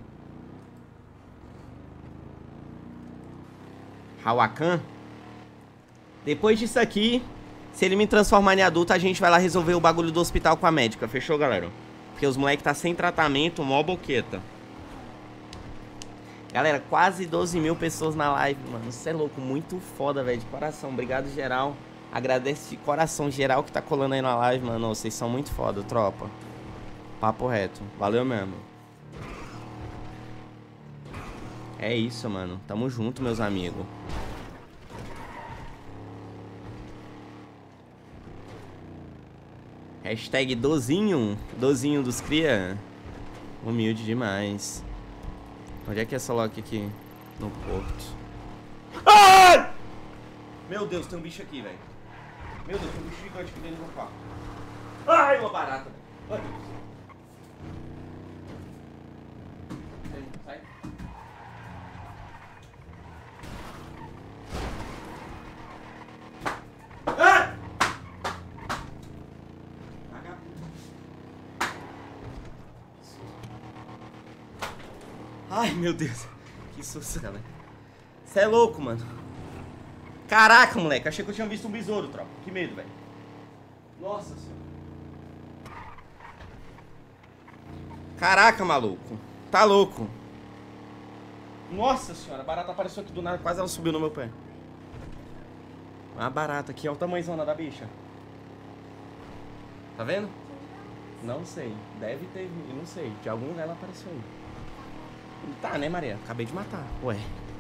Hawakan. Depois disso aqui, se ele me transformar em adulto, a gente vai lá resolver o bagulho do hospital com a médica. Fechou, galera? Porque os moleques tá sem tratamento, mó boqueta. Galera, quase 12 mil pessoas na live, mano. Isso é louco, muito foda, velho. De coração, obrigado geral. Agradeço de coração geral que tá colando aí na live, mano. Vocês são muito foda, tropa. Papo reto, valeu mesmo. É isso, mano. Tamo junto, meus amigos. Hashtag Dozinho. Dozinho dos cria. Humilde demais. Onde é que é essa lock aqui? No porto. Ah! Meu Deus, tem um bicho aqui, velho. Meu Deus, tem um bicho gigante aqui dentro do meu carro. Ai, uma barata, velho. Sai. Ah! Ai, meu Deus. Que susto, galera. Você é louco, mano. Caraca, moleque. Achei que eu tinha visto um besouro, tropa. Que medo, velho. Nossa senhora. Caraca, maluco. Tá louco. Nossa senhora. A barata apareceu aqui do nada. Quase ela subiu no meu pé. Uma barata aqui. Olha o tamanhozona da bicha. Tá vendo? Não sei. Deve ter. Não sei. De algum lugar ela apareceu aí. Tá, né, Maria? Acabei de matar. Ué.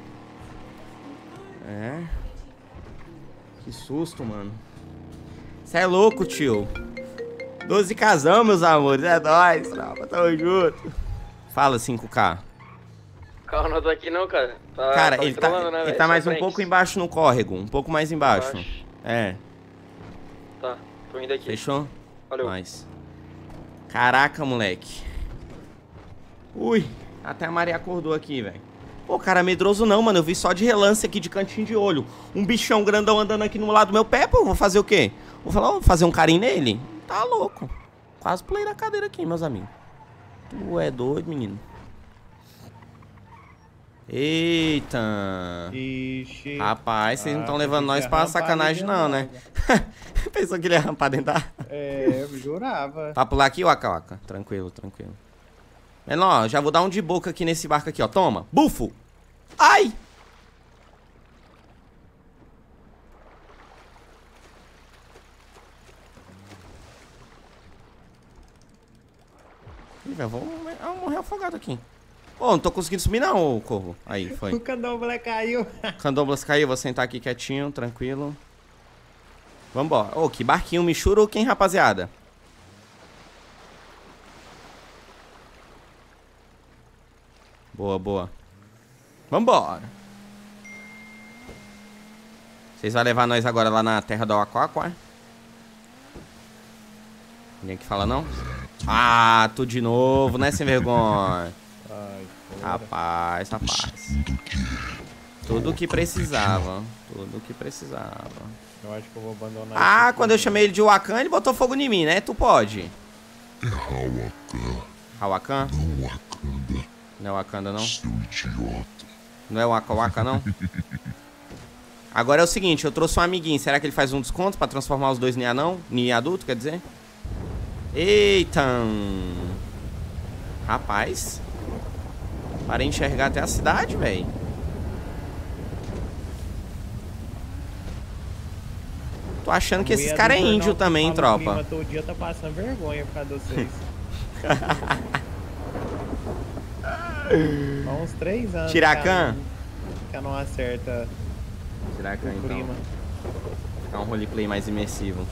É. Que susto, mano. Cê é louco, tio. 12 casão, meus amores. É nóis, tropa. Tamo junto. Fala, 5K. O carro não tá aqui não, cara. Cara, tá ele tá mais um pouco embaixo no córrego. Um pouco mais embaixo. É. Tá, tô indo aqui. Fechou? Valeu. Nice. Caraca, moleque. Ui. Até a Maria acordou aqui, velho. Pô, cara, medroso não, mano. Eu vi só de relance aqui, de cantinho de olho. Um bichão grandão andando aqui no lado do meu pé, pô. Vou fazer o quê? Vou falar, vou fazer um carinho nele? Tá louco. Quase pulei na cadeira aqui, meus amigos. Tu é doido, menino. Eita. Ixi. Rapaz, vocês não estão levando nós pra sacanagem não, né? Pensou que ele ia rampar dentro da... É, eu jurava. Pra pular aqui, Waka Waka. Tranquilo, tranquilo. Menor, já vou dar um de boca aqui nesse barco aqui, ó. Toma. Bufo. Ai. Ih, velho, vou morrer afogado aqui. Pô, não tô conseguindo subir não, ô corvo. Aí, foi. O candomblé caiu. Candomblas caiu, vou sentar aqui quietinho, tranquilo. Vambora. Ô, que barquinho, Michuru, quem, rapaziada? Boa, boa. Vambora. Vocês vão levar nós agora lá na terra do Aquaquá? Ninguém que fala não? Ah, tu de novo, né, sem vergonha? Ai, rapaz. Tudo que precisava. Tudo que precisava. Eu acho que eu vou abandonar. Ah, quando eu chamei ele de Wakan, ele botou fogo em mim, né? Tu pode. É Hawakan. Hawakan? Não Wakanda. Não é Wakanda, não? Seu idiota. Não é Waka Waka, não? Agora é o seguinte, eu trouxe um amiguinho. Será que ele faz um desconto pra transformar os dois em anão? Em adulto, quer dizer? Eita! Rapaz. Para enxergar até a cidade, velho. Tô achando que esses caras é índio também, tropa. Todo dia tá passando vergonha por causa de vocês. Há uns 3 anos. Tiracan? Que não acerta. Tiracan, então. Ficar um roleplay mais imersivo.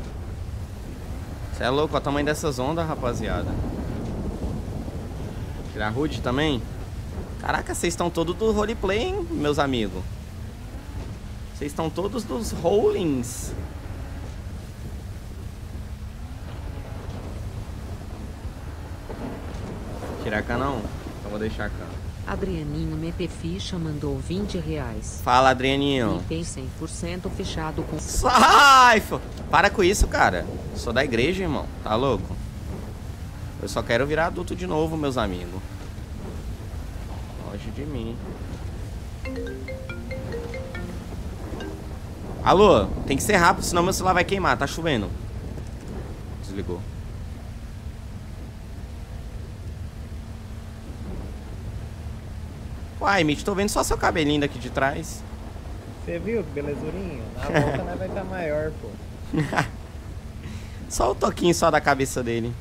Você é louco? Olha o tamanho dessas ondas, rapaziada. Tirar Rude também? Caraca, vocês estão todos do roleplay, hein, meus amigos? Vocês estão todos dos rollings. Tirar cá não? Então vou deixar cá. Adrianinho MP Ficha mandou R$20. Fala, Adrianinho. E tem 100% fechado com... Sai! Para com isso, cara. Sou da igreja, irmão. Tá louco? Eu só quero virar adulto de novo, meus amigos. Longe de mim. Alô? Tem que ser rápido, senão meu celular vai queimar. Tá chovendo. Desligou. Uai, Mitch, tô vendo só seu cabelinho daqui de trás. Você viu que belezurinho? Na volta nós vai estar maior, pô. Só o toquinho só da cabeça dele.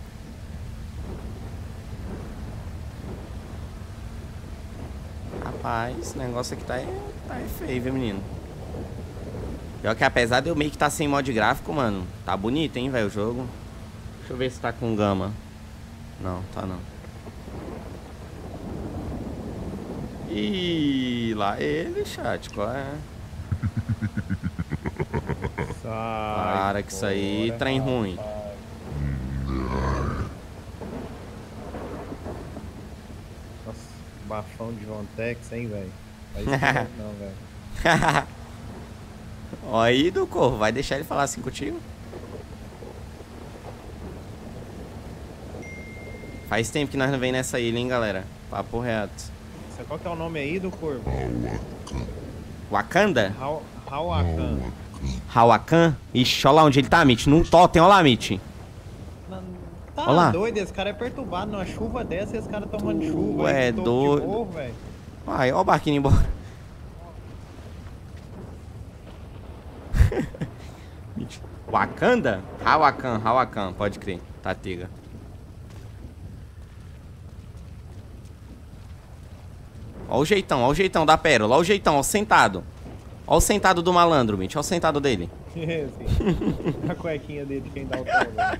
Rapaz, esse negócio aqui tá feio, viu, menino? Pior que apesar de eu meio que tá sem mod gráfico, mano, tá bonito, hein, velho, o jogo. Deixa eu ver se tá com gama. Não, tá não. Ih, lá ele, chat, qual é? Para que isso aí, trem ruim. Nossa, bafão de Vontex, hein, velho? Não, velho. Ó aí, do Corvo, vai deixar ele falar assim contigo? Faz tempo que nós não vem nessa ilha, hein, galera? Papo reto. Qual que é o nome aí do corvo? Wakanda? Hawakan. Hawakan? Ixi, olha lá onde ele tá, Mitch. Num totem, olha lá, Mitch. Tá olha lá. Doido, esse cara é perturbado numa chuva dessa e esse cara tomando chuva. Ué, doido. Ai, ó o barquinho embora. Wakanda? Hawakan, pode crer. Tatiga. Ó o jeitão da pérola, ó o jeitão, ó o sentado. Ó o sentado do malandro, Mitch, ó o sentado dele. A cuequinha dele de quem dá o tolo.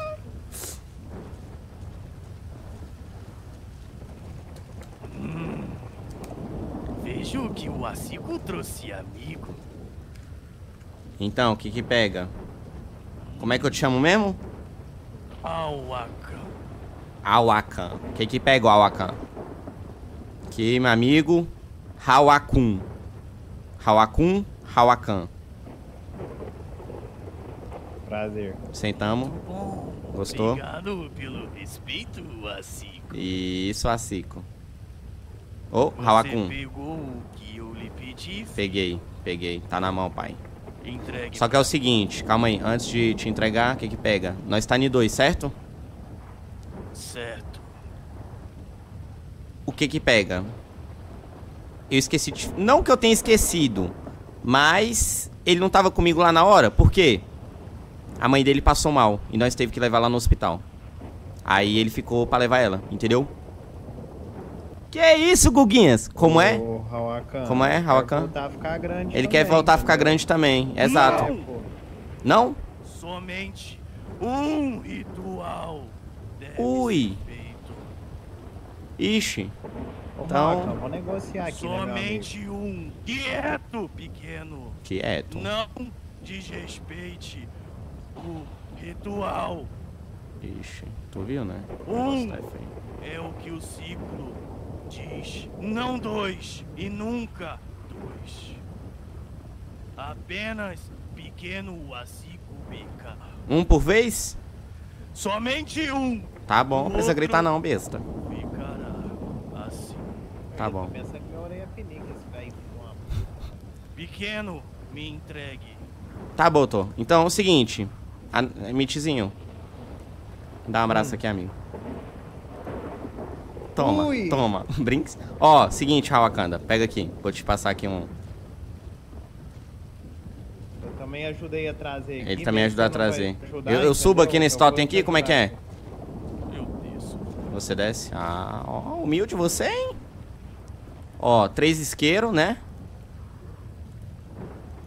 Vejo que o Asico trouxe amigo. Então, o que que pega? Como é que eu te chamo mesmo? Hawakan. Hawakan. O que que pega o Hawakan? Aqui, meu amigo, Hawakun. Hawakan. Prazer. Sentamos. Gostou? Obrigado pelo respeito, Asico. Isso, Asico. Ô, Hawakun. Você pegou o que eu lhe pedi? Peguei. Tá na mão, pai. Entregue. Só que é o seguinte, calma aí. Antes de te entregar, o que que pega? Nós tá em 2, certo? Certo. O que que pega? Eu esqueci de... Não que eu tenha esquecido, mas ele não tava comigo lá na hora. Por quê? A mãe dele passou mal e nós teve que levar lá no hospital. Aí ele ficou pra levar ela, entendeu? Que é isso, Guguinhas? Como é? Como é, Hawakan? Quer voltar a ficar grande. Ele quer voltar a ficar grande também, exato. Não? Somente um ritual. Ui. Ixi. Então, vamos negociar aqui, somente um. Quieto, pequeno. Quieto. Não desrespeite o ritual. Ixi, tu viu, né? É o que o ciclo diz. Não 2 e nunca 2. Apenas pequeno Asico Bica. Um por vez? Somente um. Tá bom, não precisa gritar não, besta. Ficará assim. Tá bom. Pensa que minha orelha é pinica, esse velho. Pequeno, me entregue. Tá bom, tô. Então é o seguinte, Mitchzinho. Dá um abraço aqui, amigo. Toma. Brinks. Ó, seguinte, Hawakanda, pega aqui. Vou te passar aqui um... Eu também ajudei a trazer aqui. Ele também ajudou a trazer. Eu subo aqui nesse totem aqui, como é que é? Você desce? Ah, ó, humilde você, hein? Ó, 3 isqueiro, né?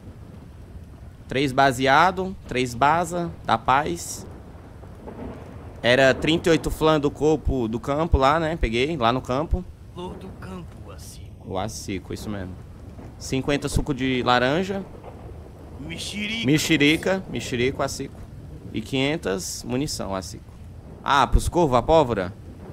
3 baseado, 3 baza, da paz. Era 38 flã do corpo do campo lá, né? Peguei lá no campo. Flor do campo, Acico. O Acico, isso mesmo. 50 suco de laranja. Mexerica. Mexerica, Acico. E 500 munição, Acico. Ah, pros corvos, a pólvora?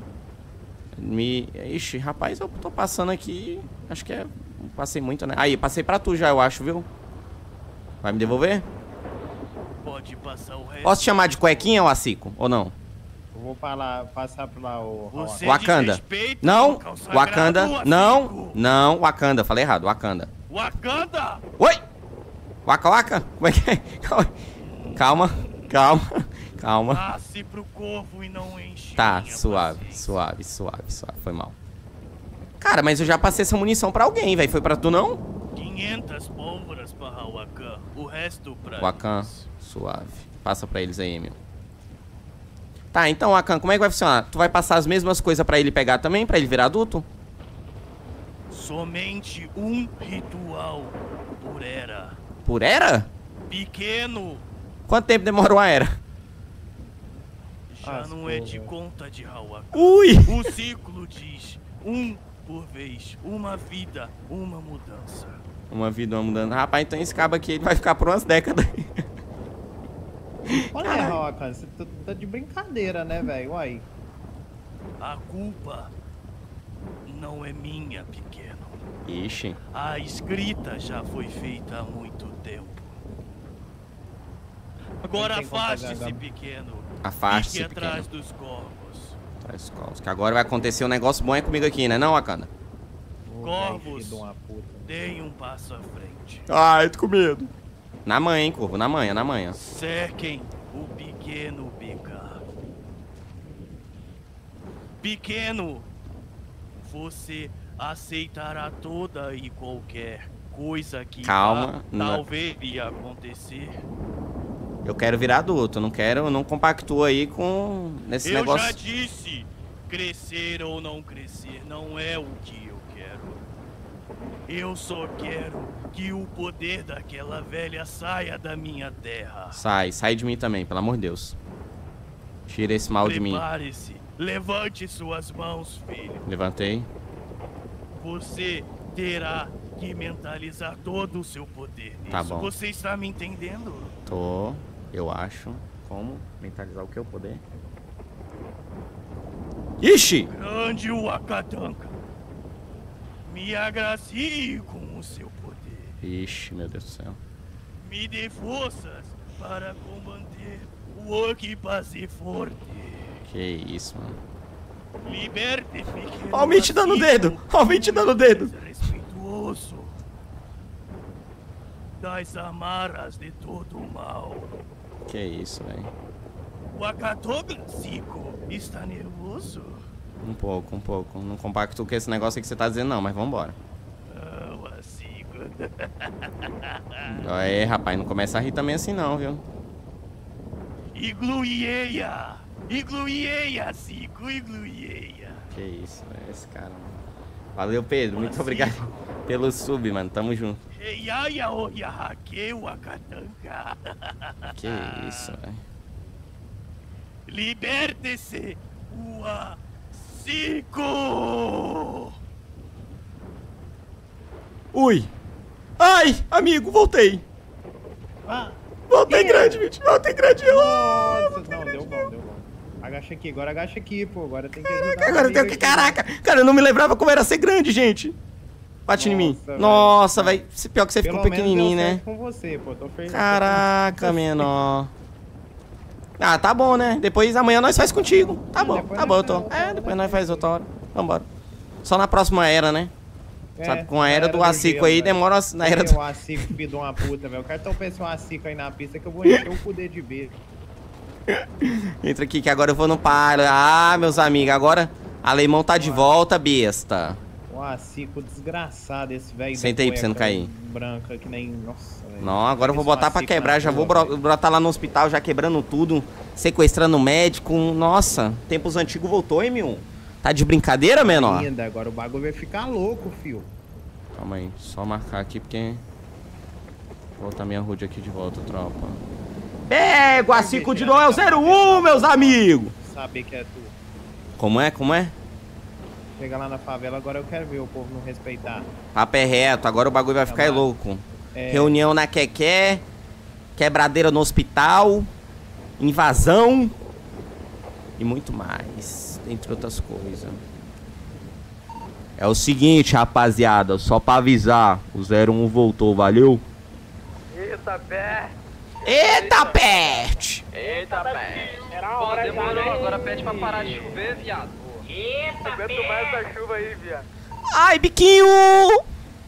Ixi, rapaz, eu tô passando aqui. Acho que é... Passei muito, né? Aí, passei pra tu já, eu acho, viu? Vai me devolver? Pode passar o resto. Posso chamar de cuequinha, o Acico? Ou não? Eu vou passar pra lá o... Wakanda. Não, Wakanda. Não, não, Wakanda. Falei errado, Wakanda. Wakanda! Oi! Waka Waka? Como é que é? Calma, calma, calma. Passe pro corvo e não enche. Tá, suave, suave, suave, suave. Foi mal. Cara, mas eu já passei essa munição pra alguém, velho. Foi pra tu, não? 500 pólvoras para Wakan. O resto pra... Wakan, suave. Passa pra eles aí, meu. Tá, então, Wakan, como é que vai funcionar? Tu vai passar as mesmas coisas pra ele pegar também? Pra ele virar adulto? Somente um ritual por era. Por era? Pequeno. Quanto tempo demora uma era? Já não é de conta de Hawakan. Ui! O ciclo diz um por vez, uma vida, uma mudança. Uma vida, uma mudança. Rapaz, então esse cabo aqui ele vai ficar por umas décadas. Olha, Hawakan, você tá de brincadeira, né, velho? Uai. A culpa não é minha, pequeno. Ixi. A escrita já foi feita há muito tempo. Agora afaste-se, pequeno. Afaste-se, pequeno. pequeno. Atrás dos corvos. Atrás dos corvos. Que agora vai acontecer um negócio bom é comigo aqui, né não, Wakanda? Corvos, deem um passo à frente. Ai, tô com medo. Na manhã, hein, corvo, na manhã, na manhã. Cerquem o pequeno Bika. Pequeno, você aceitará toda e qualquer coisa que talvez ia acontecer. Eu quero virar adulto, eu não compactuo aí com esse negócio. Eu já disse, crescer ou não crescer não é o que eu quero. Eu só quero que o poder daquela velha saia da minha terra. Sai de mim também, pelo amor de Deus. Tira esse mal de mim. Prepare-se, levante suas mãos, filho. Levantei. Você terá que mentalizar todo o seu poder nisso. Tá bom. Você está me entendendo? Tô, eu acho. Como mentalizar o que? O poder? Ixi! Grande Wakatanka, me agracie com o seu poder. Ixi, meu Deus do céu. Me dê forças para combater o Okipazi forte. Que isso, mano. Liberte, pequeno. Ó o Mitch dando o dedo! Ó o Mitch dando o dedo! Respeituoso das amarras de todo o mal. Que isso, velho. O Akatoglacico está nervoso? Um pouco. Não compacto com esse negócio aí que você tá dizendo não, mas vambora. Ah, o Acico. É, rapaz, não começa a rir também assim não, viu? Igluieia! Igluieia, Cico, igluieia! Que isso, velho, esse cara, mano. Valeu, Pedro, muito obrigado pelo sub, mano, tamo junto. Eiaia, oiahake, Wakatanka. Que isso, velho. Liberte-se, o Acico! Ui! Ai, amigo, voltei! Voltei grande, bicho! Voltei grande! Nossa, não, deu bom. Agacha aqui, agora agacha aqui, pô. Agora tem que ajudar. Agora tem que... Caraca! Cara, eu não me lembrava como era ser grande, gente! Bate em mim. Nossa, velho. Pior que você ficou pequenininho, né? Com você, pô. Tô feliz. Caraca, menor. Ah, tá bom, né? Depois amanhã nós faz contigo. Tá bom, eu tô. Depois nós faz outra hora. Vambora. Só na próxima era, né? Sabe, com a era do Acico aí, demora na era do... O Acico, filho de uma puta, velho. Eu quero tão pensar um Acico aí na pista que eu vou encher o poder de beijo. Entra aqui que agora eu vou no par. Ah, meus amigos, agora alemão tá de volta, besta. O Acico desgraçado, esse velho. Senta aí pra você não cair. Branca, que nem... Nossa, velho. Não, agora eu vou botar pra quebrar. Já vou brotar lá no hospital, já quebrando tudo. Sequestrando o médico. Nossa, tempos antigos voltou, hein, meu? Tá de brincadeira, menor? Ainda, agora o bagulho vai ficar louco, fio. Calma aí, só marcar aqui porque... Vou botar minha HUD aqui de volta, tropa. Pega o Acico de Noel 01, meus amigos! saber que é tu. Como é? Como é? Chega lá na favela, agora eu quero ver o povo não respeitar. Papo é reto, agora o bagulho vai ficar louco. É. Reunião na Quequé, quebradeira no hospital, invasão e muito mais, entre outras coisas. É o seguinte, rapaziada, só pra avisar, o 01 voltou, valeu? Eita, pé! Eita, pet! Eita, pé! Era a Pô, hora demorou, já, né? agora pede pra parar de chover, viado. Eita, aguento mais essa chuva aí, viado. Ai, biquinho!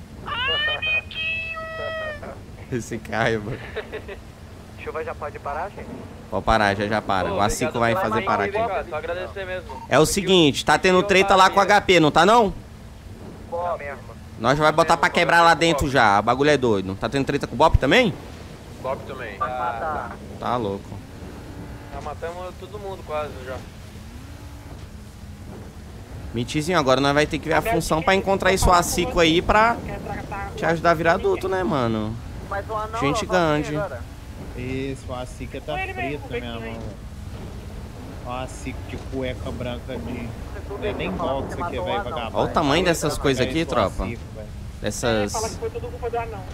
Esse cara, mano. Chuva já pode parar, gente? Pode parar, já para. O A5 vai fazer parar aqui. Só agradecer mesmo. É o seguinte, tá tendo treta lá com o HP, não tá não? Boa mesmo. Nós vai botar pra quebrar lá dentro já, o bagulho é doido. Tá tendo treta com o Bop também? Bob também. Tá louco. Já matamos todo mundo quase já. Mitizinho, agora nós vai ter que ver a função pra encontrar esse A5 aí pra te ajudar a virar adulto, né, mano? Gente grande. Isso, o Acica tá frito na minha mão, velho. O Acica de cueca branca de... Não é nem box aqui, velho, vagabundo. Olha o tamanho dessas coisas aqui, tropa. Dessas... Fala que foi tudo culpa do anão.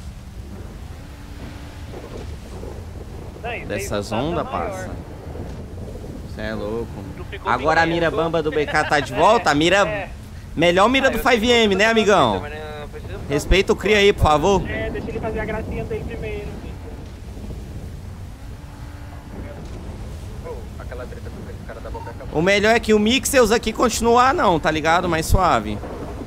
Dessas ondas, passa. Cê é louco. Agora a mira bamba do BK tá de volta. A mira... Melhor mira do 5M, né, amigão? Respeita o cria aí, por favor. É, deixa ele fazer a gracinha dele primeiro. Aquela treta com esse cara da boca acabou. O melhor é que o Mixels aqui continua não, tá ligado? Mais suave.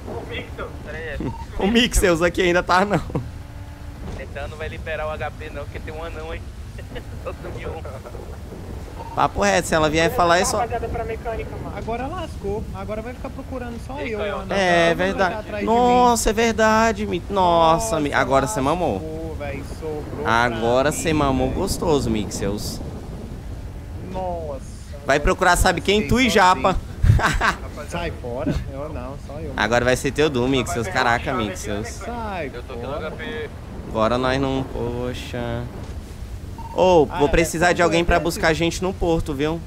O Mixels aqui ainda tá não. Então não vai liberar o HP não, porque tem um anão aí. Só sumiu um. Papo reto, se ela vier falar é só... Agora lascou. Agora vai ficar procurando só eu. É verdade. Nossa, é verdade. Nossa, agora você mamou. Agora você mamou gostoso, Mixels. Nossa. Vai procurar, sabe quem? Tu e Japa. Sai fora. Eu não, só eu. Agora vai ser teu do, Mixels. Caraca, Mixels. Sai fora. Agora nós não... Poxa... Ô, vou precisar de alguém pra buscar a gente no porto, viu?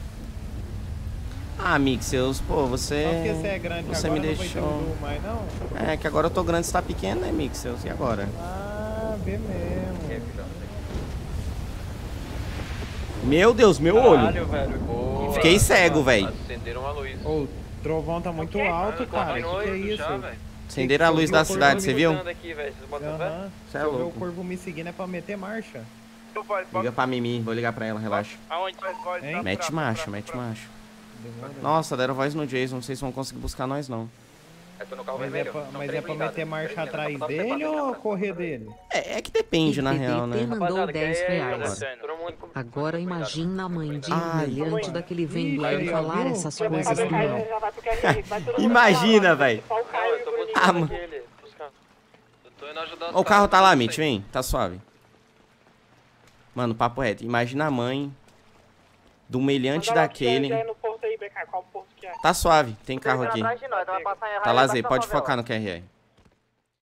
Ah, Mixels, pô, você... Só porque você é grande, você agora me deixou... não vai ter mais, não? É, que agora eu tô grande, você tá pequeno, né, Mixels? E agora? Ah, vê mesmo. Meu Deus, meu olho. Caralho, velho. Boa. Fiquei cego, velho. Acenderam a luz. Ô, o trovão tá muito alto, cara. Que é isso? Acenderam a luz da cidade, você viu? Aham. Se eu ver o corvo me seguindo é pra meter marcha. Liga pra Mimi, vou ligar pra ela, relaxa. Aonde? Mete macho, mete macho. Nossa, deram voz no Jason, não sei se vão conseguir buscar nós, não. Mas é pra meter marcha atrás dele ou correr dele? É que depende, na real, né? mandou 10 reais. Agora imagina a mãe de humilhante daquele vendedor falar essas coisas do não. Imagina, velho. Ah, mano. O carro tá lá, Mitch, vem. Tá suave. Mano, papo reto. Imagina a mãe do humilhante daquele. Tá suave, tem carro aqui. Tá lazer, pode focar no QRR.